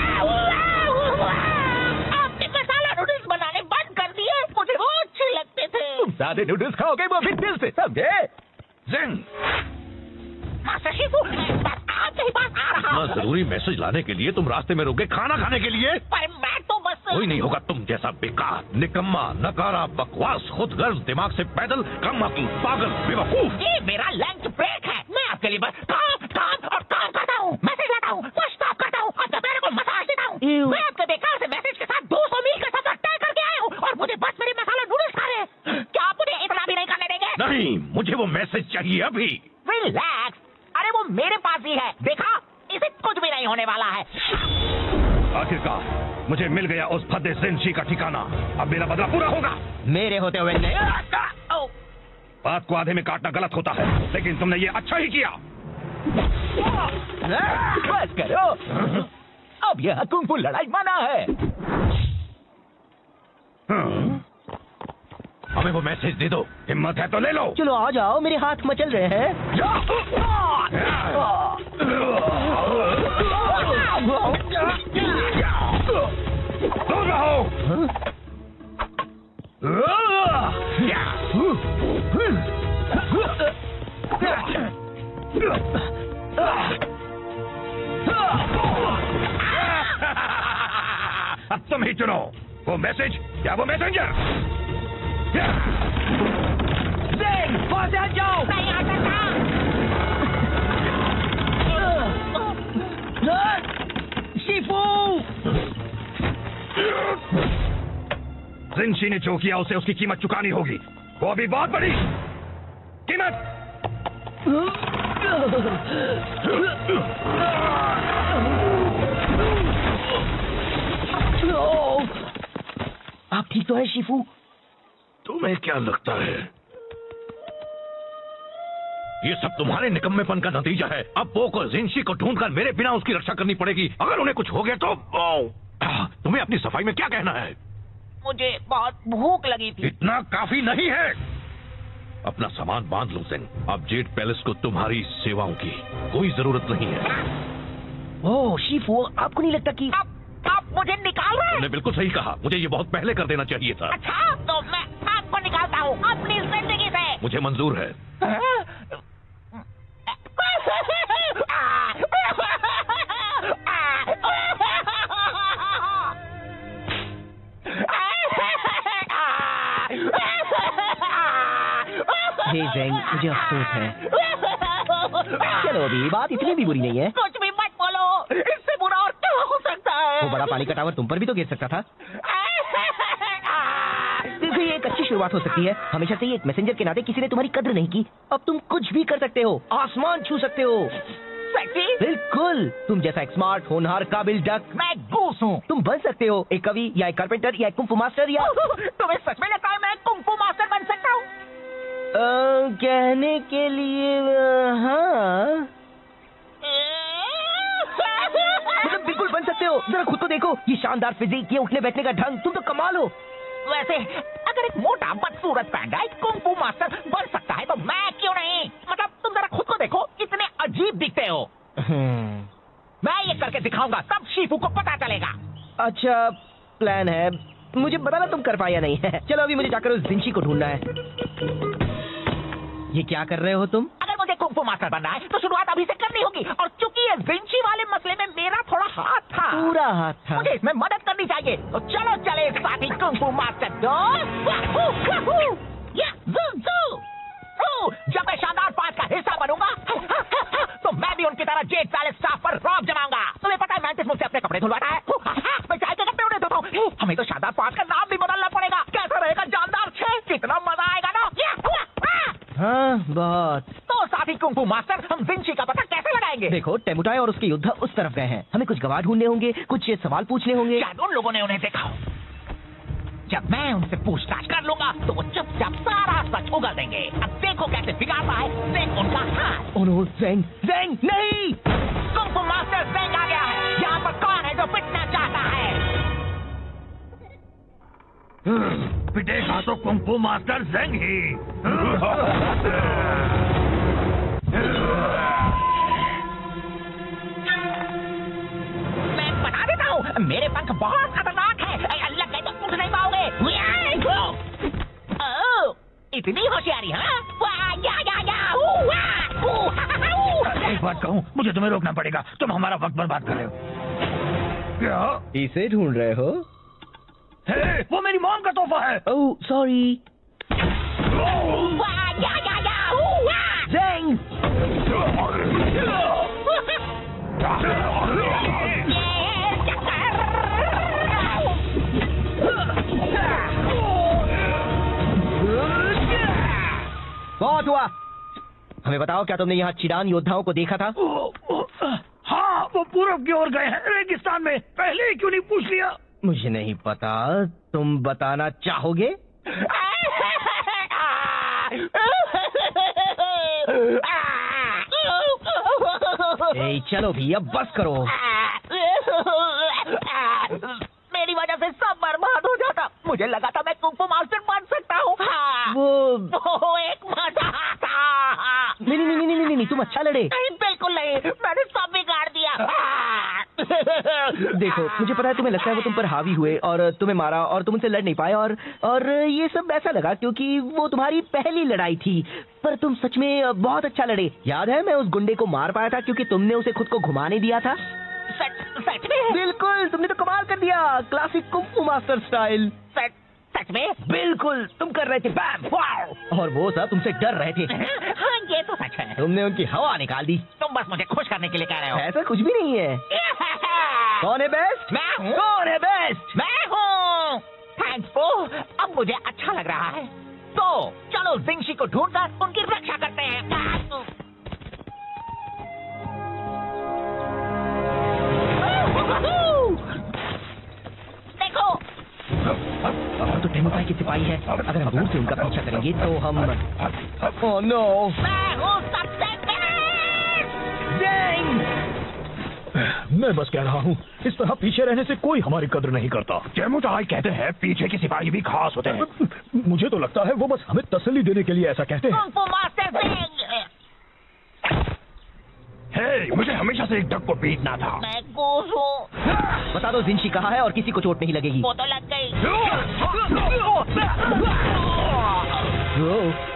C: आपने मसाला नूडल्स बनाने बंद कर दिए। मुझे वो अच्छे लगते थे।
B: तुम सादे नूडल्स खाओगे वो भी दिल से, समझे?
D: ज़ेंग,
C: मास्टर शिफू, मैं बस आपके ही पास आ रहा
A: इतना जरूरी मैसेज लाने के लिए तुम रास्ते में रुक गए खाना खाने के लिए?
C: पर मैं तो बस
A: कोई नहीं होगा तुम जैसा बेकार, निकम्मा, नकारा, बकवास, खुदगर्ज, दिमाग से पैदल, कम अक्ल, पागल, बेवकूफ।
C: ये मेरा लंच ब्रेक है। मैं आपके लिए बस काम काम और काम करता हूँ, मैसेज लाता हूँ, कुछ स्टॉप करता हूँ, आपके पैर को मसाज देता हूँ। मैं आपके बेकार से मैसेज के साथ दो सौ मील का सफर तय करके आया हूँ और मुझे बस मेरे मसाला नूडल्स खा रहे हैं। क्या आप मुझे इतना भी नहीं करने देंगे?
A: नहीं, मुझे वो मैसेज चाहिए अभी।
C: रिलैक्स, अरे वो मेरे पास ही है, देखा, इसे कुछ भी नहीं होने वाला है।
D: आखिरकार मुझे मिल गया उस भद्दे जिनशी का ठिकाना। अब मेरा बदला पूरा होगा।
B: मेरे होते हुए नहीं।
D: बात को आधे में काटना गलत होता है, लेकिन तुमने ये अच्छा ही किया।
C: बस करो, अब यह कुंग फू लड़ाई मना है।
A: हमें वो मैसेज दे दो।
D: हिम्मत है तो ले लो।
B: चलो आ जाओ, मेरे हाथ मचल रहे हैं।
D: दूर रहो। अब तुम ही चुनो, वो मैसेज या वो मैसेंजर।
B: वहां से हट जाओ।
C: नहीं आ सकता।
B: शिफू,
D: जिनशी ने जो किया उसे उसकी कीमत चुकानी होगी। वो अभी बहुत बड़ी कीमत।
B: आप ठीक तो है शिफू?
A: तुम्हें क्या लगता है ये सब तुम्हारे निकम्मेपन का नतीजा है? अब पो को जिनशी को ढूंढकर मेरे बिना उसकी रक्षा करनी पड़ेगी। अगर उन्हें कुछ हो गया तो तुम्हें अपनी सफाई में क्या कहना है?
C: मुझे बहुत भूख लगी थी।
A: इतना काफी नहीं है। अपना सामान बांध लो जिन। अब जेड पैलेस को तुम्हारी सेवाओं की कोई जरूरत नहीं है।
B: ओह शिफू, आपको नहीं लगता कि
C: आप, आप मुझे निकाल रहे हैं?
A: तुमने बिल्कुल सही कहा, मुझे ये बहुत पहले कर देना चाहिए था।
C: अच्छा, तो मैं आपको निकालता हूँ अपनी जिंदगी से।
A: मुझे मंजूर है।
B: हे ज़ेंग, मुझे अफसोस है। चलो अभी बात इतनी भी बुरी नहीं है।
C: कुछ भी मत बोलो, इससे बुरा और क्या हो सकता है?
B: वो बड़ा पानी का टावर तुम पर भी तो गिर सकता था। देखो ये एक अच्छी शुरुआत हो सकती है। हमेशा से ही एक मैसेंजर के नाते किसी ने तुम्हारी कद्र नहीं की। अब तुम कुछ भी कर सकते हो, आसमान छू सकते हो।
C: सेक्सी?
B: बिल्कुल, तुम जैसा एक स्मार्ट, होनहार, काबिल डक।
C: मैं गूस हूँ।
B: तुम बन सकते हो एक कवि या एक कारपेंटर या एक कुंग फू मास्टर या
C: तुम्हें सच में लगता है मैं कुंग फू मास्टर बन सकता हूँ?
B: आ, कहने के लिए आ, हाँ, मतलब बिल्कुल बन सकते हो। जरा खुद को देखो, ये शानदार फिजिक, ये उठने बैठने का ढंग, तुम तो कमाल हो।
C: वैसे अगर एक मोटा बदसूरत पैंडा एक कुंग फू मास्टर बन सकता है तो मैं क्यों नहीं? मतलब तुम जरा खुद को देखो, इतने अजीब दिखते हो। मैं ये करके दिखाऊंगा, तब शिफू को पता चलेगा।
B: अच्छा प्लान है, मुझे बताना तुम कर पाया नहीं है। चलो अभी मुझे जाकर उस जिनशी को ढूंढना है। ये क्या कर रहे हो तुम?
C: अगर मुझे कुंग फू मास्टर बनना है तो शुरुआत अभी से करनी होगी, और चूंकि ये जिनशी वाले मसले में मेरा थोड़ा हाथ था,
B: पूरा हाथ था।
C: मुझे इसमें मदद करनी चाहिए। तो चलो चले साथी कुंग फू मास्टर दोस्त। या, जू, जू। ओ, जब मैं शानदार पांच का हिस्सा बनूंगा तो मैं भी उनकी तरह जेड पैलेस स्टाफ पर रौब जमाऊंगा। तुम्हें पता है मैंटिस मुझसे अपने कपड़े धुलवाता है, मैं चाय के कपड़े उन्हें धोता हूँ। हमें तो शानदार पांच का नाम भी बदलना पड़ेगा। कैसा रहेगा जानदार छह? कितना मजा आएगा ना।
B: हाँ बहुत।
C: तो साथी कुंग फू मास्टर, हम जिनशी का पता कैसे लगाएंगे?
B: देखो टेमुटाई और उसके योद्धा उस तरफ गए हैं। हमें कुछ गवाह ढूंढने होंगे, कुछ सवाल पूछने होंगे।
C: शायद उन लोगों ने उन्हें देखा हो। जब मैं उनसे पूछताछ कर लूंगा तो वो चुपचाप सारा सच उगल देंगे। अब देखो कैसे बिगाड़ता है ज़ेंग उनका हाथ।
B: ओह नो, ज़ेंग, ज़ेंग नहीं!
C: कुंग फू मास्टर ज़ेंग आ गया है। यहाँ पर कौन है जो पिटना चाहता है?
A: पिटेगा तो कुंग फू मास्टर ज़ेंग ही।
C: मैं बता देता हूँ, मेरे पंख बहुत खतरनाक है। लग गए तो उठ नहीं पाओगे। इतनी होशियारी, हाँ? वाह, या, या, या, ऊ, वाह, ऊ, हा, हा, ऊ। बात कहूँ, मुझे तुम्हें रोकना पड़ेगा। तुम हमारा वक्त बर्बाद कर रहे हो। क्या?
B: इसे ढूंढ रहे हो?
C: हे, वो मेरी मॉम का तोहफा है।
B: Oh sorry. ज़ेंग! बहुत हुआ। हमें बताओ, क्या तुमने यहाँ चिडान योद्धाओं को देखा था?
C: हाँ, वो पूरब की ओर गए हैं, रेगिस्तान में। पहले ही क्यों नहीं पूछ लिया?
B: मुझे नहीं पता, तुम बताना चाहोगे? ए, चलो भी, अब बस करो।
C: मेरी वजह से सब बर्बाद हो जाता। मुझे लगा था मैं कुंग फू मास्टर बन सकता हूँ।
B: वो
C: वो एक मजा था।
B: नहीं नहीं नहीं नहीं नहीं, तुम अच्छा लड़े।
C: नहीं, बिल्कुल नहीं, मैंने सब बिगाड़ दिया।
B: देखो, मुझे पता है तुम्हें लगता है वो तुम पर हावी हुए और तुम्हें मारा और तुम उनसे लड़ नहीं पाए, और और ये सब ऐसा लगा क्योंकि वो तुम्हारी पहली लड़ाई थी। पर तुम सच में बहुत अच्छा लड़े। याद है, मैं उस गुंडे को मार पाया था क्योंकि तुमने उसे खुद को घुमाने दिया था।
C: सच सच में?
B: बिल्कुल, तुमने तो कमाल कर दिया, classic kung fu master style.
C: सच सच में?
B: बिल्कुल, तुम कर रहे थे बैम वाओ, और वो सब तुमसे डर रहे थे।
C: हाँ, ये तो सच है।
B: तुमने उनकी हवा निकाल दी।
C: तुम बस मुझे खुश करने के लिए कह रहे हो।
B: ऐसा कुछ भी नहीं है। कौन है बेस्ट?
C: मैं हूँ।
B: कौन है बेस्ट?
C: मैं हूँ। थैंक्स ब्रो, अब मुझे अच्छा लग रहा है। तो चलो जिंगशी को ढूंढकर उनकी रक्षा करते हैं। देखो,
B: तो टेमुपाई की सिपाही है। अगर हम दूर से उनका पीछा करेंगे तो हम ओह नो,
C: मैं हूँ सबसे बेस्ट।
D: मैं बस कह रहा हूँ, इस तरह पीछे रहने से कोई हमारी कद्र नहीं करता। जेमुटाई कहते हैं पीछे के सिपाही भी खास होते हैं। मुझे तो लगता है वो बस हमें तसल्ली देने के लिए ऐसा कहते हैं।
C: Kung fu master Zeng.
D: हे, मुझे हमेशा से एक डक को पीटना था।
C: मैं गोस हूँ।
B: बता दो जिंशी कहाँ है और किसी को चोट नहीं लगेगी।
C: वो तो लग गई।
B: ओह,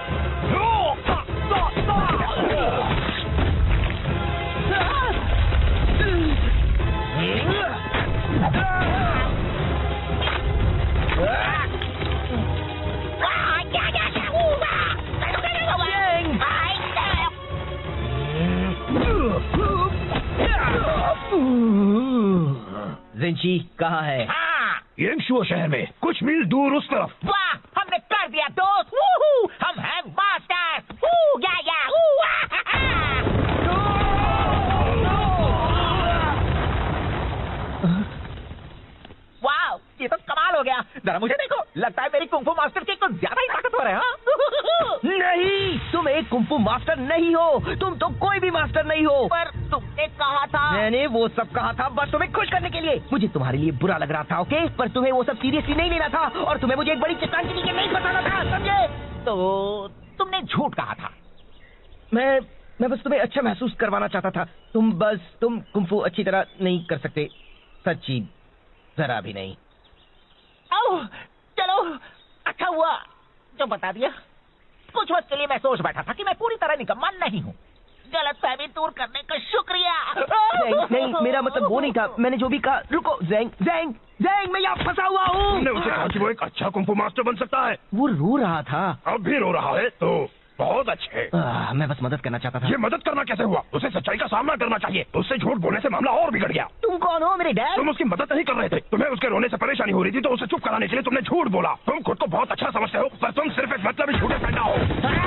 B: जिंशी कहाँ है?
C: हाँ,
D: येंगशुओ शहर में कुछ मील दूर उस तरफ।
C: वाह, हमने कर दिया दोस्त। वूहू, हम हैं मास्टर। वू, या या, वू, आ, हा, हा। वाह, ये तो कमाल हो गया। जरा मुझे देखो, लगता है मेरी कुंग फू मास्टर की कुछ ज्यादा ही ताकतवर है। हाँ?
B: नहीं, तुम एक कुंग फू मास्टर नहीं हो। तुम तो कोई भी मास्टर नहीं हो।
C: पर तुमने कहा था।
B: मैंने वो सब कहा था बस तुम्हें खुश करने के लिए। मुझे तुम्हारे लिए बुरा लग रहा था, ओके, पर तुम्हें वो सब सीरियसली नहीं लेना था और तुम्हें मुझे एक बड़ी चट्टान के नीचे नहीं बताना था, समझे?
C: तो तुमने झूठ कहा था।
B: मैं मैं बस तुम्हें अच्छा महसूस करवाना चाहता था। तुम बस तुम कुंग फू अच्छी तरह नहीं कर सकते, सच्ची, जरा भी नहीं।
C: ओह, चलो, अच्छा हुआ जो बता दिया। कुछ वक्त के लिए मैं सोच बैठा था कि मैं पूरी तरह निकम्मा नहीं हूँ। गलत फहमी दूर करने का शुक्रिया।
B: ज़ेंग, नहीं, मेरा मतलब वो नहीं था। मैंने जो भी कहा, रुको ज़ेंग, ज़ेंग, ज़ेंग, मैं यहाँ फंसा हुआ हूँ।
D: तुमने उसे कहा कि वो एक अच्छा कुंग फू मास्टर बन सकता है।
B: वो रो रहा था।
D: अब भी रो रहा है तो बहुत अच्छे।
B: आह, मैं बस मदद करना चाहता था।
D: ये मदद करना कैसे हुआ? उसे सच्चाई का सामना करना चाहिए। उससे झूठ बोलने से मामला और बिगड़ गया।
B: तुम कौन हो, मेरे डैड?
D: तुम उसकी मदद नहीं कर रहे थे। तुम्हें उसके रोने से परेशानी हो रही थी तो उसे चुप कराने के लिए तुमने झूठ बोला। तुम खुद को बहुत अच्छा समझते हो, पर तुम सिर्फ एक मतलब झूठे पैदा हो।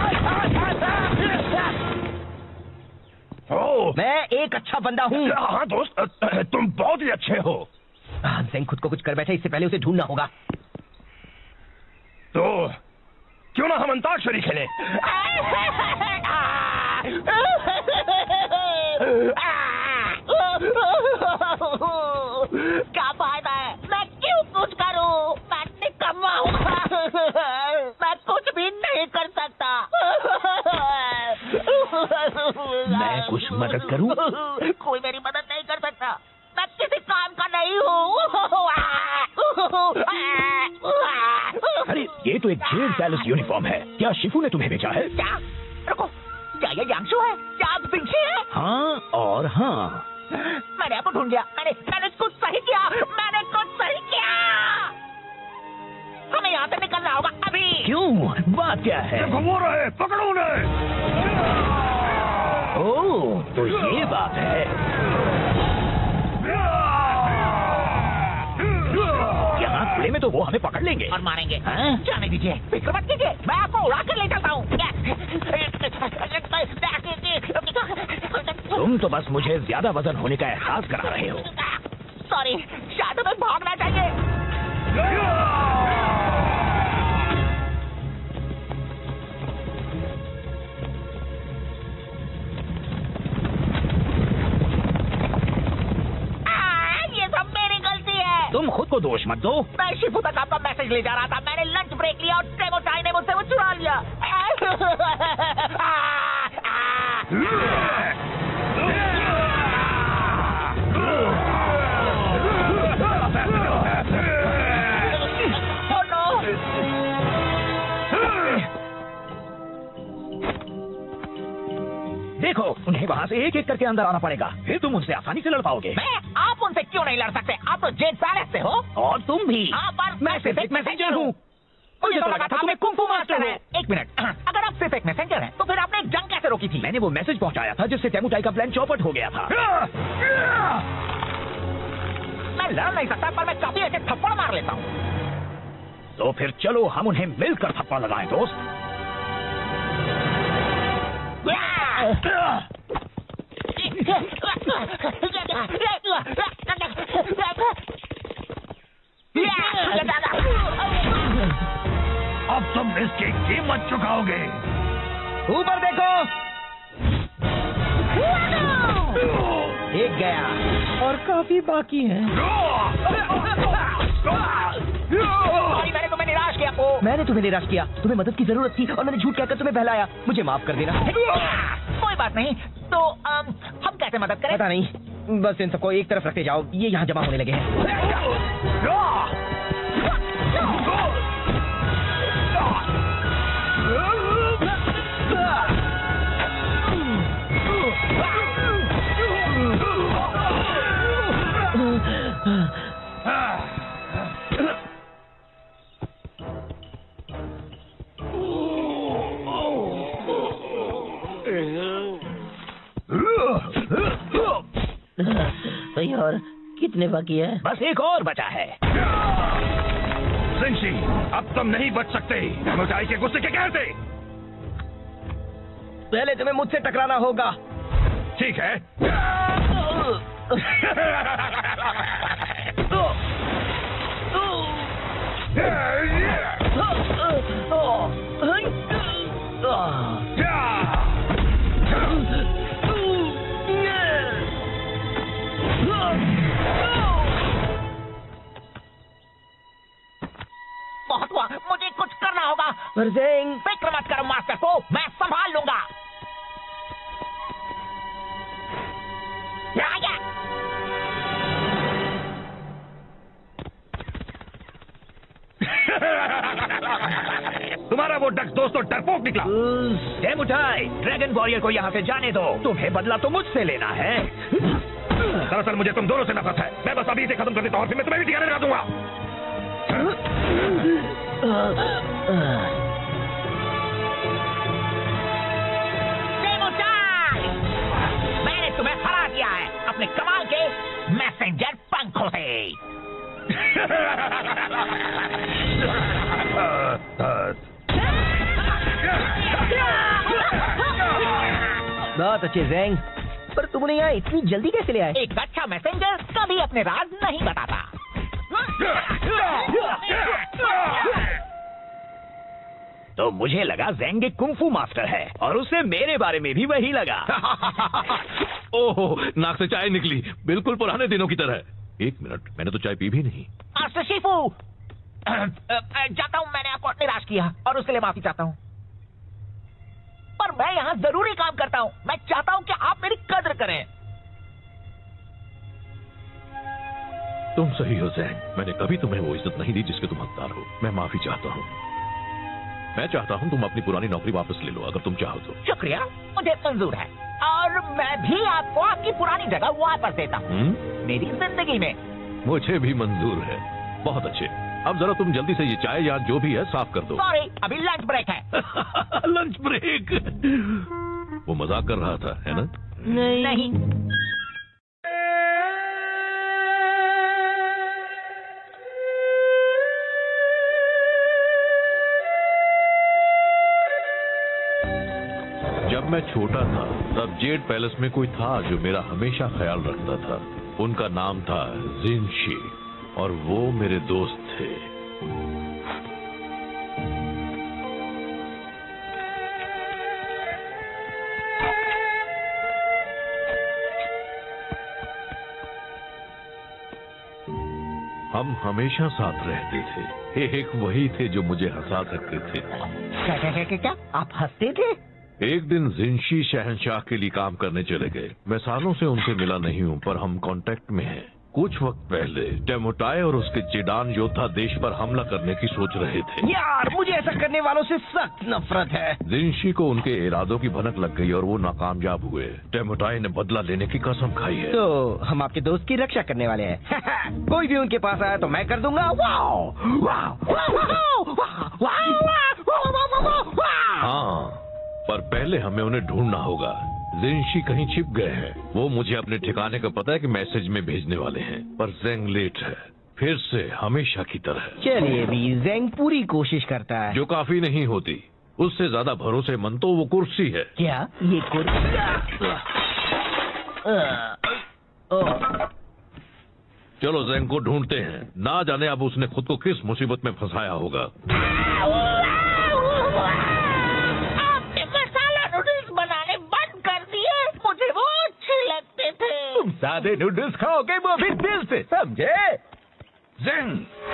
D: ओ,
B: मैं एक अच्छा बंदा हूँ।
D: हाँ दोस्त, तुम बहुत ही अच्छे हो।
B: ज़ेंग खुद को कुछ कर बैठे, इससे पहले उसे ढूंढना होगा।
D: तो क्यों ना हम अंताक्षरी खेलें?
C: क्या फायदा है? मैं क्यों कुछ करूं? मैं निकम्मा हूँ। मैं कुछ भी नहीं कर सकता।
B: मैं कुछ मदद करूं?
C: कोई मेरी मदद नहीं कर सकता। मैं किसी काम का नहीं हूँ।
D: अरे ये तो एक जेल पैलेस यूनिफॉर्म है। क्या शिफू ने तुम्हें भेजा है?
C: क्या? रुको, क्या ये यांशु है? क्या आप जिंशी है?
D: हाँ और हाँ।
C: मैंने आपको ढूंढ लिया। मैंने मैंने कुछ सही किया। मैंने कुछ सही किया। हमें यहाँ से निकलना होगा अभी।
D: क्यों? बात क्या है?
A: घुमा रहे, पकड़ो उन्हें।
D: ओह, तो ये बात है। यहाँ खुले में तो वो हमें पकड़ लेंगे
C: और मारेंगे।
D: हाँ?
C: जाने दीजिए, फिक्र मत कीजिए, मैं आपको उड़ा कर ले चलता हूँ।
D: तुम तो बस मुझे ज्यादा वजन होने का एहसास करा रहे हो।
C: सॉरी, शायद हमें भागना चाहिए।
D: तुम खुद को दोष मत दो।
C: मैं शिफू तक आपका मैसेज ले जा रहा था। मैंने लंच ब्रेक लिया और टेमोचाई ने मुझसे वो चुरा लिया।
D: देखो, उन्हें वहाँ से एक एक करके अंदर आना पड़ेगा, फिर तुम उनसे आसानी से लड़ पाओगे।
C: मैं? आप उनसे क्यों नहीं लड़ सकते? आप तो जेट पैलेस से हो।
D: और तुम भी।
C: हाँ, पर
D: मैं सिर्फ एक मैसेंजर हूँ।
C: मुझे तो लगा था आप एक कुंफू मास्टर हैं। एक मिनट, अगर आप सिर्फ एक मैसेंजर हैं, तो फिर आपने एक जंग कैसे रोकी थी?
D: मैंने वो मैसेज पहुँचाया था जिससे टेमुटाई का प्लान चौपट हो गया था।
C: मैं लड़ नहीं सकता, पर मैं काफी ऐसे थप्पड़ मार लेता हूँ।
D: तो फिर चलो हम उन्हें मिलकर थप्पड़ लगाएं, दोस्त।
A: अब तुम इसकी कीमत चुकाओगे।
B: ऊपर देखो। एक गया और काफी बाकी है।
C: मैंने तुम्हें निराश किया। ओ,
B: मैंने तुम्हें निराश किया। तुम्हें मदद की जरूरत थी और मैंने झूठ कहकर तुम्हें बहलाया। मुझे माफ कर देना।
C: कोई बात नहीं। तो अम, हम कैसे मदद करें?
B: पता नहीं, बस इन सबको एक तरफ रखते जाओ। ये यहाँ जमा होने लगे हैं। भाई, और कितने बाकी है?
D: बस एक और बचा है।
A: जिंशी, अब तुम नहीं बच सकते। टेमुटाई के गुस्से के कहते।
B: पहले तुम्हें मुझसे टकराना होगा।
A: ठीक है।
C: बहुत हुआ, मुझे कुछ करना होगा।
B: वर्जेंग,
C: फिक्र मत करो मास्टर को, मैं संभाल लूंगा। आ गया।
A: तुम्हारा वो डक दोस्त तो डरपोक निकला।
D: टेमुटाई, ड्रैगन वॉरियर को यहाँ से जाने दो। तुम्हें बदला तो मुझसे लेना है।
A: दरअसल मुझे तुम दोनों से नफरत है। मैं बस अभी इसे खत्म कर देता हूँ और फिर मैं तुम्हें भी ठिकाने लगा दूंगा।
C: टेमुटाई, मैंने तुम्हें हरा दिया है अपने कमाल के मैसेंजर पंखों से।
B: बहुत अच्छे ज़ेंग, पर तुमने यहाँ इतनी जल्दी कैसे ले आए?
C: एक अच्छा मैसेंजर कभी अपने राज नहीं बताता।
D: तो मुझे लगा ज़ेंग एक कुंफू मास्टर है और उसे मेरे बारे में भी वही लगा।
A: ओहो, नाक से चाय निकली, बिल्कुल पुराने दिनों की तरह। एक मिनट, मैंने तो चाय पी भी नहीं।
C: मास्टर शिफू, जाता हूँ, मैंने आपको निराश किया और उसके लिए माफी चाहता हूँ। पर मैं यहाँ जरूरी काम करता हूँ। मैं चाहता हूँ कि आप मेरी कद्र करें।
A: तुम सही हो ज़ेंग, मैंने कभी तुम्हें वो इज्जत नहीं दी जिसके तुम हकदार हो। मैं माफी चाहता हूँ। मैं चाहता हूँ तुम अपनी पुरानी नौकरी वापस ले लो, अगर तुम चाहो तो।
C: शुक्रिया, मुझे मंजूर है। और मैं भी आपको आपकी पुरानी जगह वापस देता हूँ मेरी जिंदगी में।
A: मुझे भी मंजूर है। बहुत अच्छे। अब जरा तुम जल्दी से ये चाय या जो भी है साफ कर दो।
C: सॉरी, अभी लंच ब्रेक है।
A: Lunch break? वो मजाक कर रहा था, है ना?
B: नहीं,
C: नहीं।
A: जब मैं छोटा था तब जेड पैलेस में कोई था जो मेरा हमेशा ख्याल रखता था। उनका नाम था जिनशी और वो मेरे दोस्त थे। हम हमेशा साथ रहते थे। एक वही थे जो मुझे हंसा सकते थे।
C: क्या क्या क्या क्या, क्या? आप हंसते थे?
A: एक दिन जिनशी शहंशाह के लिए काम करने चले गए। मैं सालों से उनसे मिला नहीं हूँ, पर हम कांटेक्ट में हैं। कुछ वक्त पहले टेमोटाई और उसके जिडान योद्धा देश पर हमला करने की सोच रहे थे।
B: यार मुझे ऐसा करने वालों से सख्त नफरत है।
A: जिनशी को उनके इरादों की भनक लग गई और वो नाकामयाब हुए। टेमोटाई ने बदला लेने की कसम खाई है।
B: तो हम आपके दोस्त की रक्षा करने वाले हैं। कोई भी उनके पास आया तो मैं कर दूंगा। वाओ वाओ
A: हाँ, पर पहले हमें उन्हें ढूंढना होगा। जिनशी कहीं छिप गए हैं। वो मुझे अपने ठिकाने का पता है कि मैसेज में भेजने वाले हैं, पर जेंग लेट है, फिर से हमेशा की तरह।
B: चलिए भी, जेंग पूरी कोशिश करता है।
A: जो काफी नहीं होती। उससे ज्यादा भरोसेमंद तो वो कुर्सी है।
B: क्या ये कुर्सी?
A: चलो जेंग को ढूंढते हैं। ना जाने अब उसने खुद को किस मुसीबत में फंसाया होगा।
D: सादे नूडल्स खाओगे वो भी दिल से, समझे?
A: जेंग,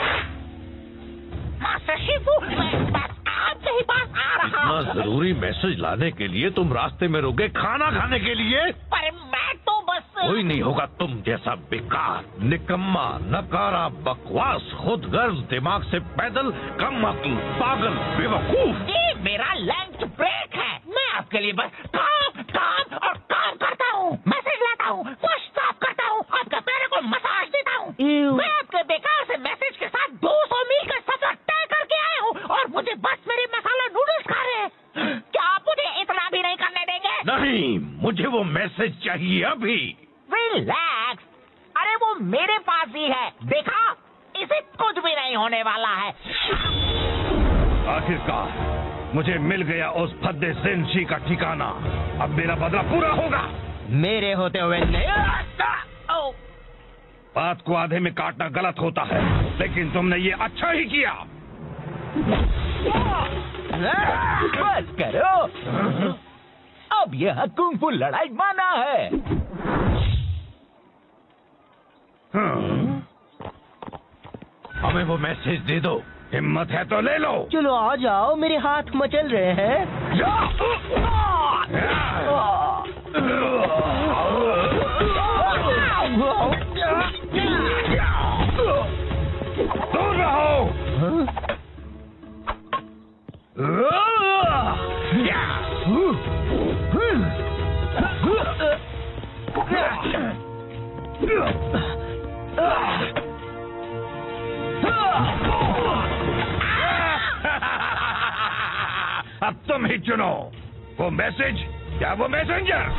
C: मास्टर शिफू, मैं बस आपके ही पास आ रहा हूँ।
A: इतना जरूरी मैसेज लाने के लिए तुम रास्ते में रुके खाना खाने के लिए?
C: पर मैं तो बस
A: कोई नहीं होगा तुम जैसा बेकार, निकम्मा, नकारा, बकवास, खुदगर्ज, दिमाग से पैदल, कम अक्ल, पागल, बेवकूफ।
C: ये मेरा लंच ब्रेक है। मैं आपके लिए बस काम काम और काम करता हूँ। मैसेज लाता हूँ, वॉश साफ करता हूँ, आपके पैर को मसाज देता हूँ। मैं आपके बेकार से मैसेज के साथ दो सौ मील का सफर तय करके आया हूँ और मुझे बस मेरे मसाला नूडल्स खा रहे हैं। क्या आप मुझे इतना भी नहीं करने देंगे?
A: नहीं, मुझे वो मैसेज चाहिए अभी।
C: रिलैक्स, अरे वो मेरे पास ही है, देखा? इसे कुछ भी नहीं होने वाला है।
D: आखिरकार मुझे मिल गया उस फद्दे जिनशी का ठिकाना। अब मेरा बदला पूरा होगा।
B: मेरे होते हुए नहीं।
D: बात को आधे में काटना गलत होता है, लेकिन तुमने ये अच्छा ही किया।
B: बस करो, अब यह कुंग-फू लड़ाई माना है।
A: हमें वो मैसेज दे दो।
D: हिम्मत है तो ले लो।
B: चलो आ जाओ, मेरे हाथ मचल रहे हैं।
D: दूर रहो। अब तुम ही चुनो, वो मैसेज या वो मैसेंजर।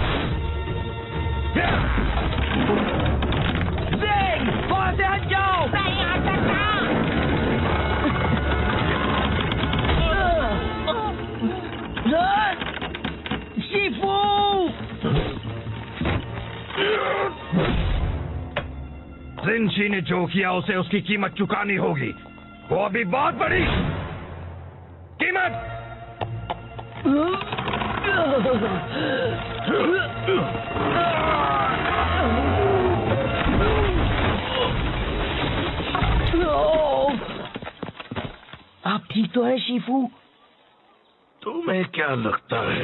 B: वहां से हट जाओ।
C: नहीं आ सकता।
B: शिफू,
D: जिनशी ने जो किया उसे उसकी कीमत चुकानी होगी। वो अभी बहुत बड़ी कीमत।
B: आप ठीक तो है शिफू?
A: तुम्हें क्या लगता है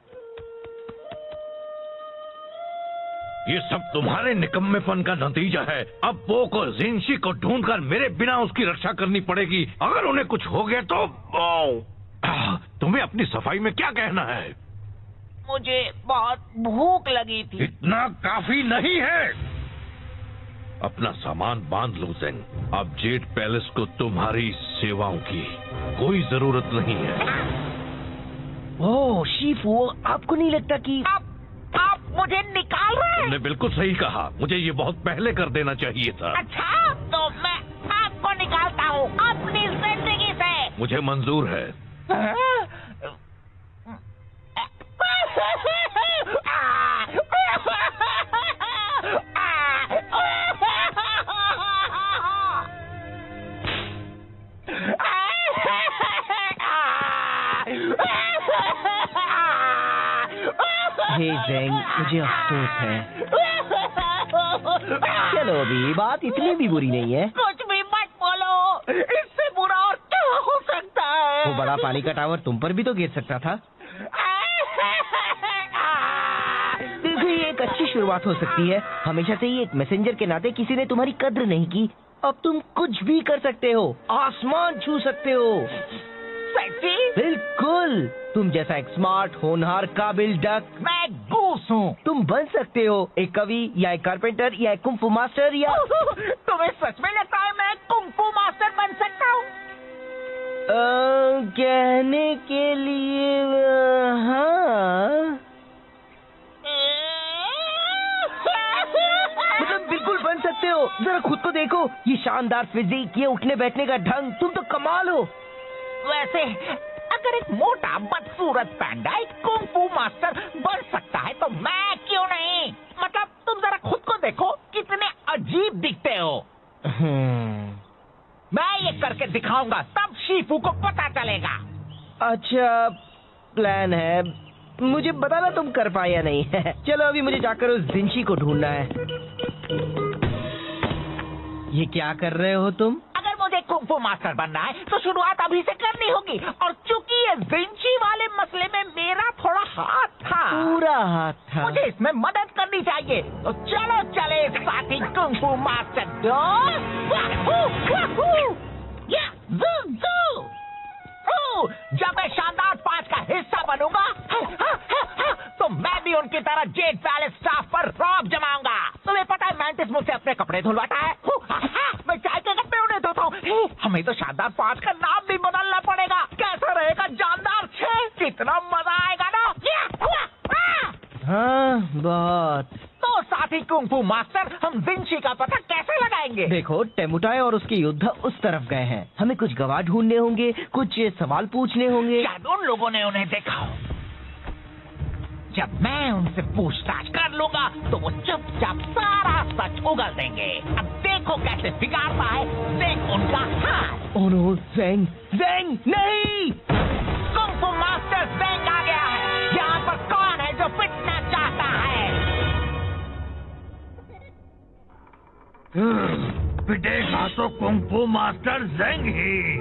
A: ये सब तुम्हारे निकम्मेपन का नतीजा है? अब पोक और जिनशी को ढूंढकर मेरे बिना उसकी रक्षा करनी पड़ेगी। अगर उन्हें कुछ हो गया तो तुम्हें अपनी सफाई में क्या कहना है?
C: मुझे बहुत भूख लगी थी।
A: इतना काफी नहीं है। अपना सामान बांध लो ज़ेंग। अब जेड पैलेस को तुम्हारी सेवाओं की कोई जरूरत नहीं है।
B: ओह शीफू, आपको नहीं लगता कि
C: आप आप मुझे निकाल रहे हैं?
A: तुमने बिल्कुल सही कहा, मुझे ये बहुत पहले कर देना चाहिए था।
C: अच्छा, तो मैं आपको निकालता हूँ अपनी जिंदगी से।
A: मुझे मंजूर है।
B: हे ज़ेंग, मुझे अफसोस है। चलो अभी बात इतनी भी बुरी नहीं है।
C: कुछ भी मत बोलो, इससे बुरा और क्या हो सकता है?
B: वो बड़ा पानी का टावर तुम पर भी तो गिर सकता था। देखो, ये एक अच्छी शुरुआत हो सकती है। हमेशा से ही एक मैसेंजर के नाते किसी ने तुम्हारी कद्र नहीं की। अब तुम कुछ भी कर सकते हो, आसमान छू सकते हो।
C: सच्ची?
B: बिल्कुल, तुम जैसा एक स्मार्ट, होनहार, काबिल डक।
C: मैं गूस हूँ।
B: तुम बन सकते हो एक कवि या एक कारपेंटर या एक कुंफू मास्टर या
C: तुम्हें सच में लगता है मैं कुंफू मास्टर बन सकता हूँ?
B: अ, कहने के लिए अ, हाँ, मतलब बिल्कुल बन सकते हो। जरा खुद को देखो, ये शानदार फिजिक, ये उठने बैठने का ढंग, तुम तो कमाल हो।
C: वैसे अगर एक मोटा बदसूरत पैंडा एक कुंफू मास्टर बन सकता है तो मैं क्यों नहीं? मतलब तुम जरा खुद को देखो, कितने अजीब दिखते हो। मैं ये करके दिखाऊंगा, तब शीफू को पता चलेगा।
B: अच्छा प्लान है, मुझे बताना तुम कर पाए या नहीं। चलो अभी मुझे जाकर उस जिंशी को ढूंढना है। ये क्या कर रहे हो तुम?
C: अगर मुझे कुंफू मास्टर बनना है तो शुरुआत अभी से करनी होगी, और चूंकि ये जिंशी वाले मसले में मेरा थोड़ा हाथ था,
B: पूरा हाथ था,
C: मुझे इसमें मदद करनी चाहिए। तो चलो चले साथी कुंफू मास्टर दो। वाहू, वाहू, या, जू, जू। ओ, जब मैं शानदार पांच का हिस्सा बनूंगा तो मैं भी उनकी तरह जेड पैलेस स्टाफ पर रौब जमाऊंगा। तुम्हें पता है मैंटिस मुझसे अपने कपड़े धुलवाता है। मैं चाय के कपड़े उन्हें धोता हूँ। हमें तो शानदार पांच का नाम भी बदलना पड़ेगा। कैसा रहेगा जानदार छह? कितना मजा आएगा ना।
B: हाँ बहुत।
C: तो साथी कुंफू मास्टर, हम जिंशी का पता कैसे लगाएंगे?
B: देखो, टेमुटाई और उसके योद्धा उस तरफ गए हैं। हमें कुछ गवाह ढूंढने होंगे, कुछ सवाल पूछने होंगे।
C: शायद उन लोगों ने उन्हें देखा हो। जब मैं उनसे पूछताछ कर लूंगा तो वो चुपचाप सारा सच उगल देंगे। अब देखो कैसे बिगाड़ता है देख उनका हाथ।
B: ओह नो, ज़ेंग, ज़ेंग, नहीं!
C: कुंफू मास्टर ज़ेंग आ गया है। यहाँ पर कौन है जो पिटना चाहता है?
D: पिटेगा तो कुंफू मास्टर ज़ेंग ही।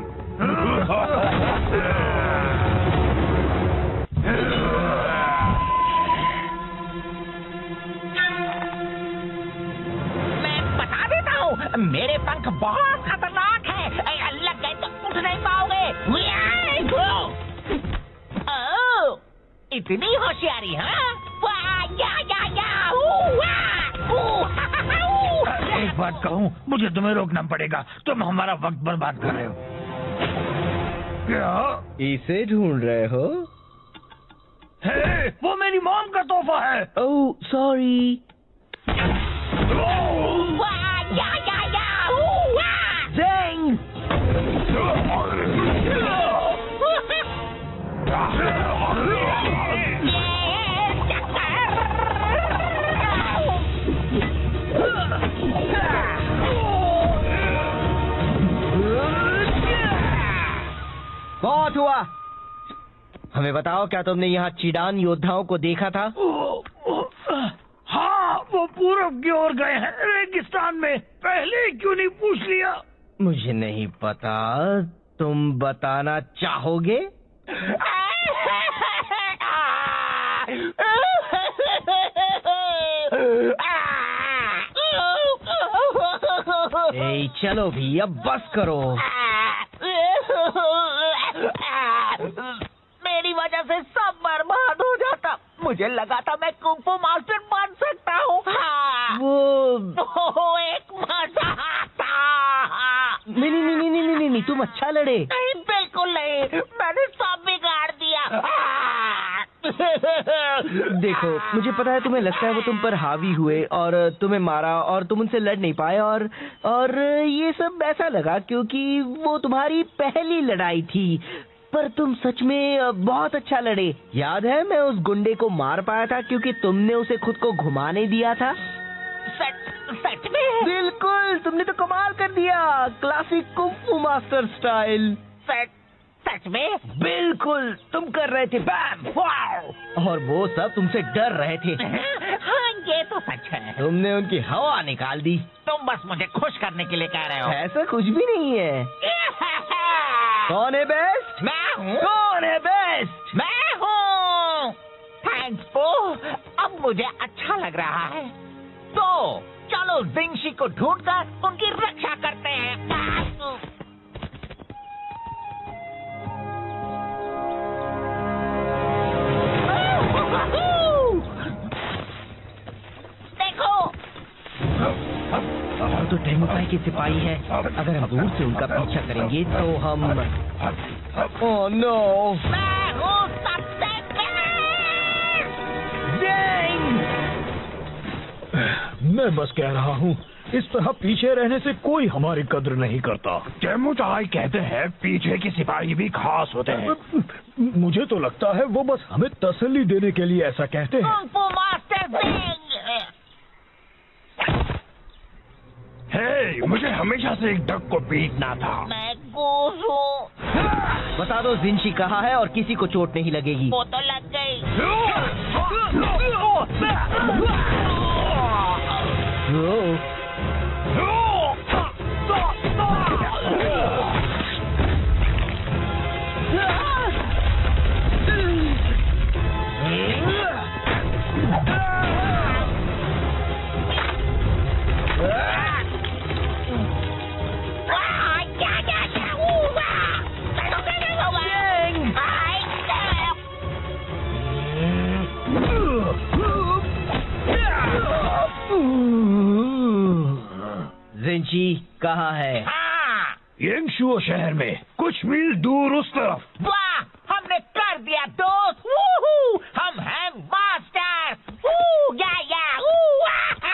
C: मेरे पंख बहुत खतरनाक है, लग गए तो उठ नहीं पाओगे। ओह, इतनी होशियारी, हाँ? या, या, या,
D: एक बात कहूँ, मुझे तुम्हें रोकना पड़ेगा। तुम हमारा वक्त बर्बाद कर रहे हो। क्या
B: इसे ढूंढ रहे हो?
D: हे, वो मेरी मॉम का तोहफा है।
B: Oh sorry.
C: या, या, या,
B: ज़ेंग! बहुत हुआ। हमें बताओ, क्या तुमने यहाँ चीडान योद्धाओं को देखा था?
D: हाँ, वो पूरब की ओर गए हैं, रेगिस्तान में। पहले क्यों नहीं पूछ लिया?
B: मुझे नहीं पता, तुम बताना चाहोगे? ए, चलो भी, अब बस करो।
C: मुझे लगा था मैं कुंफू मास्टर बन सकता हूँ। हाँ।
B: वो
C: वो एक मजाक था।
B: नहीं नहीं नहीं नहीं नहीं नहीं तुम अच्छा लड़े।
C: नहीं, बिल्कुल नहीं, मैंने सब बिगाड़ दिया।
B: देखो, मुझे पता है तुम्हें लगता है वो तुम पर हावी हुए और तुम्हें मारा और तुम उनसे लड़ नहीं पाए और और ये सब ऐसा लगा क्योंकि वो तुम्हारी पहली लड़ाई थी, पर तुम सच में बहुत अच्छा लड़े। याद है मैं उस गुंडे को मार पाया था क्योंकि तुमने उसे खुद को घुमाने दिया था।
C: सच सच में?
B: बिल्कुल, तुमने तो कमाल कर दिया, क्लासिक कुंफू मास्टर स्टाइल।
C: सच सच में?
B: बिल्कुल, तुम कर रहे थे बैम वाओ, और वो सब तुमसे डर रहे थे।
C: हाँ, ये तो सच है।
B: तुमने उनकी हवा निकाल दी।
C: तुम बस मुझे खुश करने के लिए कह रहे हो।
B: ऐसा कुछ भी नहीं है। कौन है बेस्ट?
C: मैं हूँ।
B: कौन है बेस्ट?
C: मैं हूँ। थैंक्स पो, अब मुझे अच्छा लग रहा है। तो चलो जिंशी को ढूंढकर उनकी रक्षा करते हैं। देखो,
B: वो तो टेमुकाई के सिपाही है। अगर हम दूर से उनका पीछा करेंगे तो हम ओह नो,
C: मैं हूँ सबसे
D: मैं बस कह रहा हूँ, इस तरह पीछे रहने से कोई हमारी कद्र नहीं करता। जैमुटाई कहते हैं पीछे के सिपाही भी खास होते हैं। मुझे तो लगता है वो बस हमें तसल्ली देने के लिए ऐसा कहते हैं।
C: कुंफू मास्टर जिंग।
D: हे, मुझे हमेशा से एक डक को पीटना था।
C: मैं गोज हूँ।
B: बता दो जिंशी कहाँ है और किसी को चोट नहीं लगेगी।
C: वो तो लग गई।
B: ओह, जिंशी कहाँ है?
C: हाँ।
D: येंगशुओ शहर में कुछ मील दूर उस तरफ।
C: वाह, हमने कर दिया दोस्त। वूहू, हम हैं मास्टर। वू, या या, वू,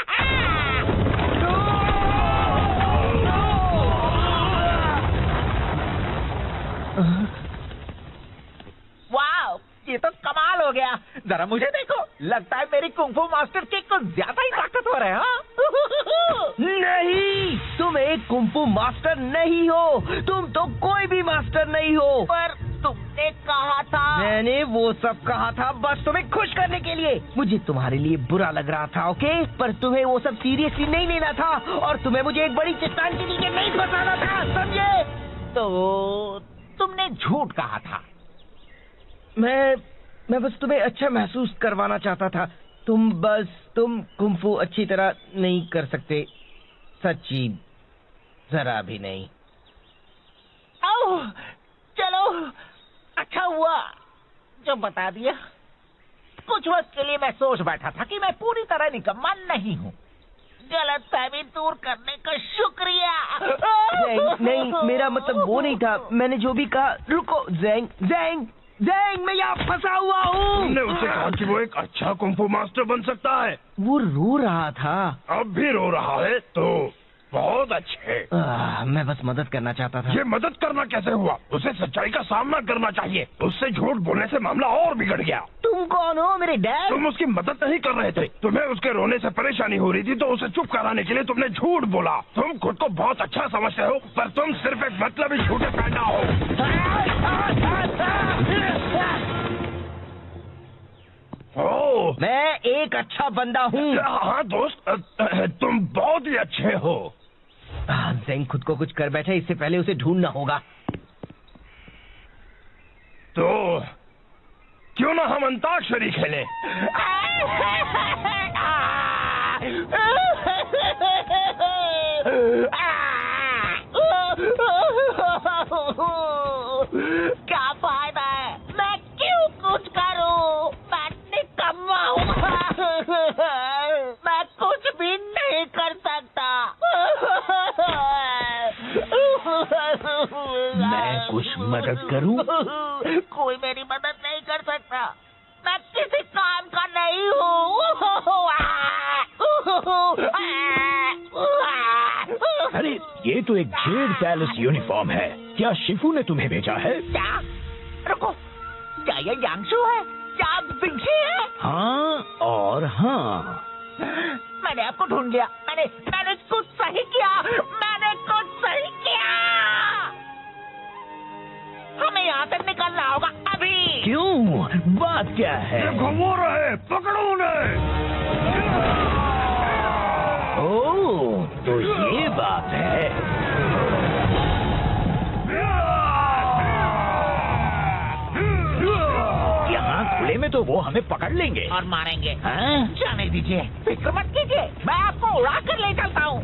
C: वाह, ये तो कमाल हो गया। जरा मुझे देखो, लगता है मेरी कुंफू मास्टर की कुछ ज्यादा ही ताकतवर है। हाँ?
B: नहीं, तुम एक कुंफू मास्टर नहीं हो, तुम तो कोई भी मास्टर नहीं हो।
C: पर तुमने कहा था।
B: मैंने वो सब कहा था बस तुम्हें खुश करने के लिए। मुझे तुम्हारे लिए बुरा लग रहा था, ओके, पर तुम्हें वो सब सीरियसली नहीं लेना था और तुम्हें मुझे एक बड़ी चट्टान के नीचे नहीं फंसाना था, समझे?
C: तो तुमने झूठ कहा था।
B: मैं मैं बस तुम्हें अच्छा महसूस करवाना चाहता था। तुम बस तुम कुंफू अच्छी तरह नहीं कर सकते, सच्ची, जरा भी नहीं।
C: ओह, चलो, अच्छा हुआ जो बता दिया। कुछ वक्त के लिए मैं सोच बैठा था कि मैं पूरी तरह निकम्मा नहीं हूँ। गलतफहमी दूर करने का शुक्रिया।
B: ज़ेंग, नहीं, मेरा मतलब वो नहीं था। मैंने जो भी कहा, रुको ज़ेंग, ज़ेंग, ज़ेंग, मैं यहाँ फंसा हुआ हूँ।
D: तुमने उसे कहा कि वो एक अच्छा कुंफू मास्टर बन सकता है।
B: वो रो रहा था।
D: अब भी रो रहा है तो बहुत अच्छे।
B: आह, मैं बस मदद करना चाहता था।
D: ये मदद करना कैसे हुआ? उसे सच्चाई का सामना करना चाहिए। उससे झूठ बोलने से मामला और बिगड़ गया।
B: तुम कौन हो, मेरे डैड?
D: तुम उसकी मदद नहीं कर रहे थे। तुम्हें उसके रोने से परेशानी हो रही थी तो उसे चुप कराने के लिए तुमने झूठ बोला। तुम खुद को बहुत अच्छा समझते हो, पर तुम सिर्फ एक मतलबी झूठे पैदा हो। ओ,
B: मैं एक अच्छा बंदा हूँ।
D: हाँ दोस्त, तुम बहुत ही अच्छे हो।
B: आह, ज़ेंग खुद को कुछ कर बैठे, इससे पहले उसे ढूंढना होगा।
D: तो क्यों ना हम अंताक्षरी खेलें?
C: क्या फायदा है? मैं क्यों कुछ करूं? मैं निकम्मा कुछ भी नहीं कर सकता।
D: मैं कुछ मदद करूं?
C: कोई मेरी मदद नहीं कर सकता। मैं किसी काम का नहीं हूँ।
D: अरे ये तो एक जेड पैलेस यूनिफॉर्म है। क्या शिफू ने तुम्हें भेजा है?
C: क्या? रुको, क्या ये यांगशु है? क्या आप जिंगशी है?
D: हाँ और हाँ।
C: मैंने आपको ढूंढ लिया। मैंने मैंने कुछ सही किया। मैंने कुछ सही किया। हमें यहाँ से निकलना होगा अभी।
D: क्यों? बात क्या है?
A: घुमा रहे, पकड़ो उन्हें।
D: ओह, तो ये बात है। यहाँ खुले में तो वो हमें पकड़ लेंगे
C: और मारेंगे।
D: हाँ?
C: जाने दीजिए, फिक्र मत कीजिए, मैं आपको उड़ा कर ले चलता हूँ।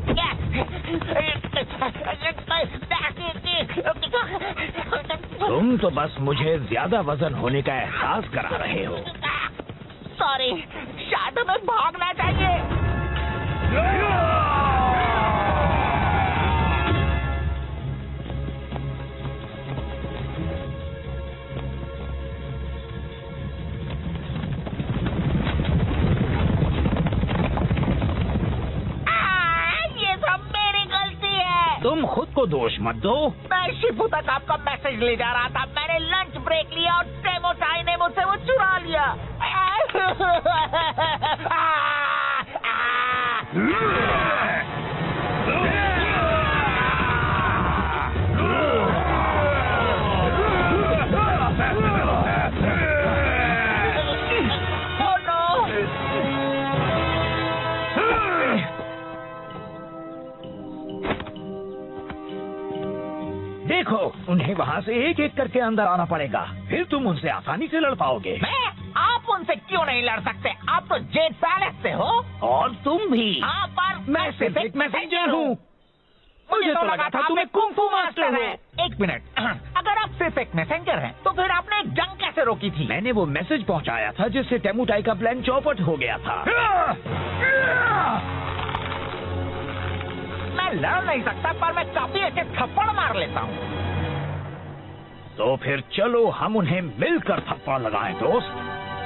D: तुम तो बस मुझे ज्यादा वजन होने का एहसास करा रहे हो।
C: सॉरी, शायद हमें भागना चाहिए।
D: तुम खुद को दोष मत दो।
C: मैं शिफू तक आपका मैसेज ले जा रहा था। मैंने लंच ब्रेक लिया और टेमोटाई ने मुझसे वो चुरा लिया।
D: देखो, उन्हें वहाँ से एक एक करके अंदर आना पड़ेगा, फिर तुम उनसे आसानी से लड़ पाओगे।
C: मैं? आप उनसे क्यों नहीं लड़ सकते? आप तो जेड पैलेस से हो।
D: और तुम भी।
C: हाँ, पर
D: मैं सिर्फ एक मैसेंजर हूँ। मुझे तो लगा था तुम्हें कुंग फू मास्टर है।
C: एक मिनट, अगर आप सिर्फ एक मैसेंजर हैं, तो फिर आपने एक जंग कैसे रोकी थी?
D: मैंने वो मैसेज पहुँचाया था जिससे टेमुटाई का प्लान चौपट हो गया था।
C: मैं लड़ नहीं सकता, पर मैं काफी अच्छे थप्पड़ मार लेता हूँ।
D: तो फिर चलो हम उन्हें मिलकर थप्पड़ लगाएं, दोस्त।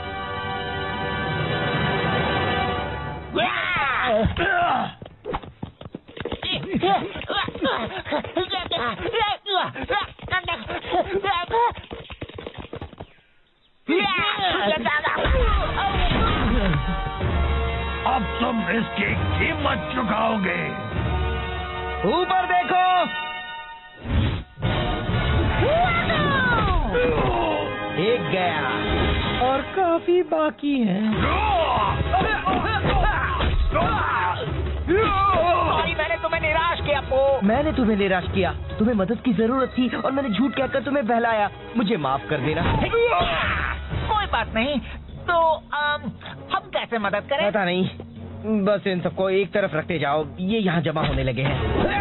A: अब तुम इसकी कीमत चुकाओगे।
B: ऊपर देखो। एक गया और काफी बाकी है।
C: सॉरी, मैंने तुम्हें निराश किया पो।
B: मैंने तुम्हें निराश किया। तुम्हें मदद की जरूरत थी और मैंने झूठ कहकर तुम्हें बहलाया। मुझे माफ कर देना।
C: कोई बात नहीं। तो आम, हम कैसे मदद करें?
B: पता नहीं, बस इन सबको एक तरफ रखते जाओ। ये यहाँ जमा होने लगे हैं।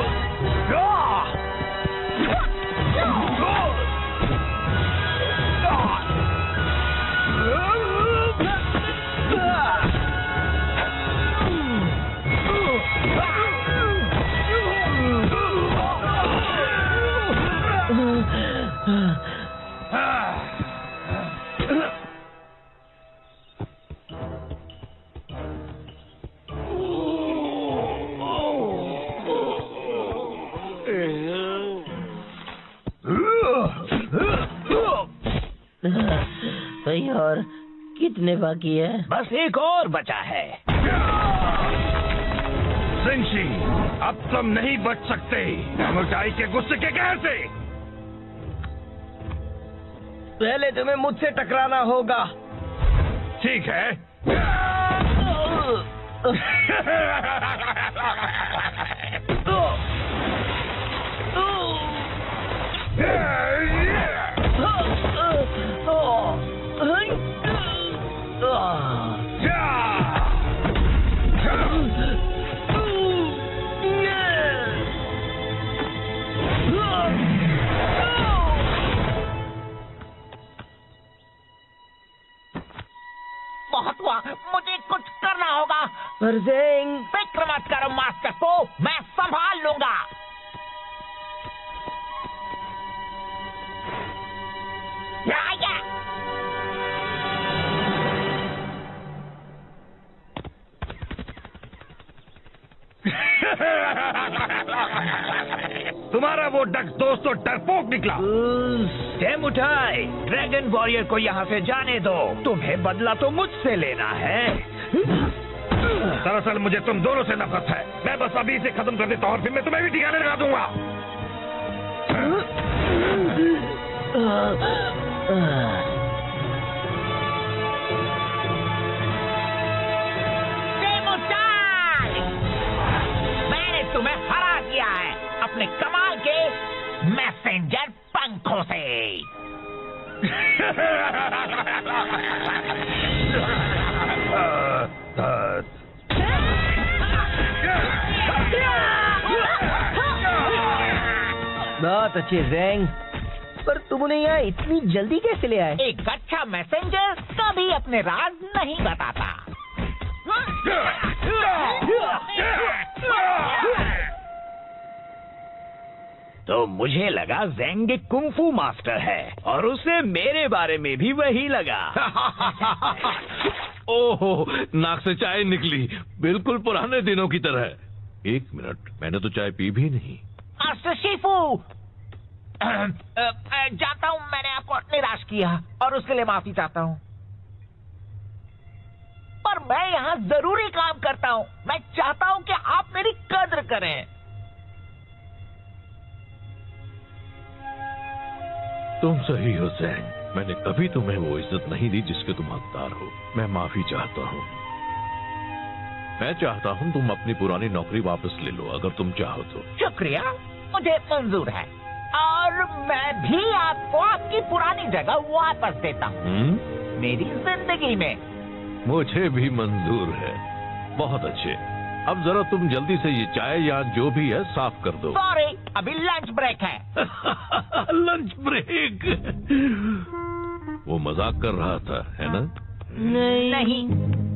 B: सही, और कितने बाकी है?
D: बस एक और बचा है।
A: जिंगशी, अब तुम नहीं बच सकते टेमुटाई के गुस्से के कहर से।
B: पहले तुम्हें मुझसे टकराना होगा।
A: ठीक है।
C: बहुत हुआ, मुझे कुछ करना होगा।
B: पर ज़ेंग,
C: फिक्र मत करो मास्टर पो, मैं संभाल लूंगा। या, या।
D: तुम्हारा वो डक दोस्त तो डरपोक निकला। जेमुठाई, ड्रैगन वॉरियर को यहाँ से जाने दो। तुम्हें बदला तो मुझसे लेना है। दरअसल मुझे तुम दोनों से नफरत है। मैं बस अभी इसे खत्म कर देता हूँ और फिर मैं तुम्हें भी ठिकाने लगा दूंगा।
C: मैंने तुम्हें हरा दिया है अपने कमाल के मैसेंजर पंखों से।
B: बहुत अच्छे ज़ेंग, पर तुम उन्हें यहाँ इतनी जल्दी कैसे ले आए?
C: एक अच्छा मैसेंजर कभी अपने राज नहीं बताता।
D: तो मुझे लगा ज़ेंग एक कुंफू मास्टर है और उसे मेरे बारे में भी वही लगा।
A: ओहो, नाक से चाय निकली, बिल्कुल पुराने दिनों की तरह। एक मिनट, मैंने तो चाय पी भी नहीं।
C: मास्टर शिफू, जानता हूँ मैंने आपको निराश किया और उसके लिए माफी चाहता हूँ, पर मैं यहाँ जरूरी काम करता हूँ। मैं चाहता हूँ कि आप मेरी कद्र करें।
A: तुम सही हो ज़ेंग, मैंने कभी तुम्हें वो इज्जत नहीं दी जिसके तुम हकदार हो। मैं माफी चाहता हूँ। मैं चाहता हूँ तुम अपनी पुरानी नौकरी वापस ले लो, अगर तुम चाहो तो।
C: शुक्रिया, मुझे मंजूर है और मैं भी आपको आपकी पुरानी जगह वापस देता हूँ मेरी जिंदगी में।
A: मुझे भी मंजूर है। बहुत अच्छे, अब जरा तुम जल्दी से ये चाय या जो भी है साफ कर दो।
C: सॉरी, अभी लंच ब्रेक है।
A: Lunch break? वो मजाक कर रहा था, है ना?
B: नहीं,
C: नहीं।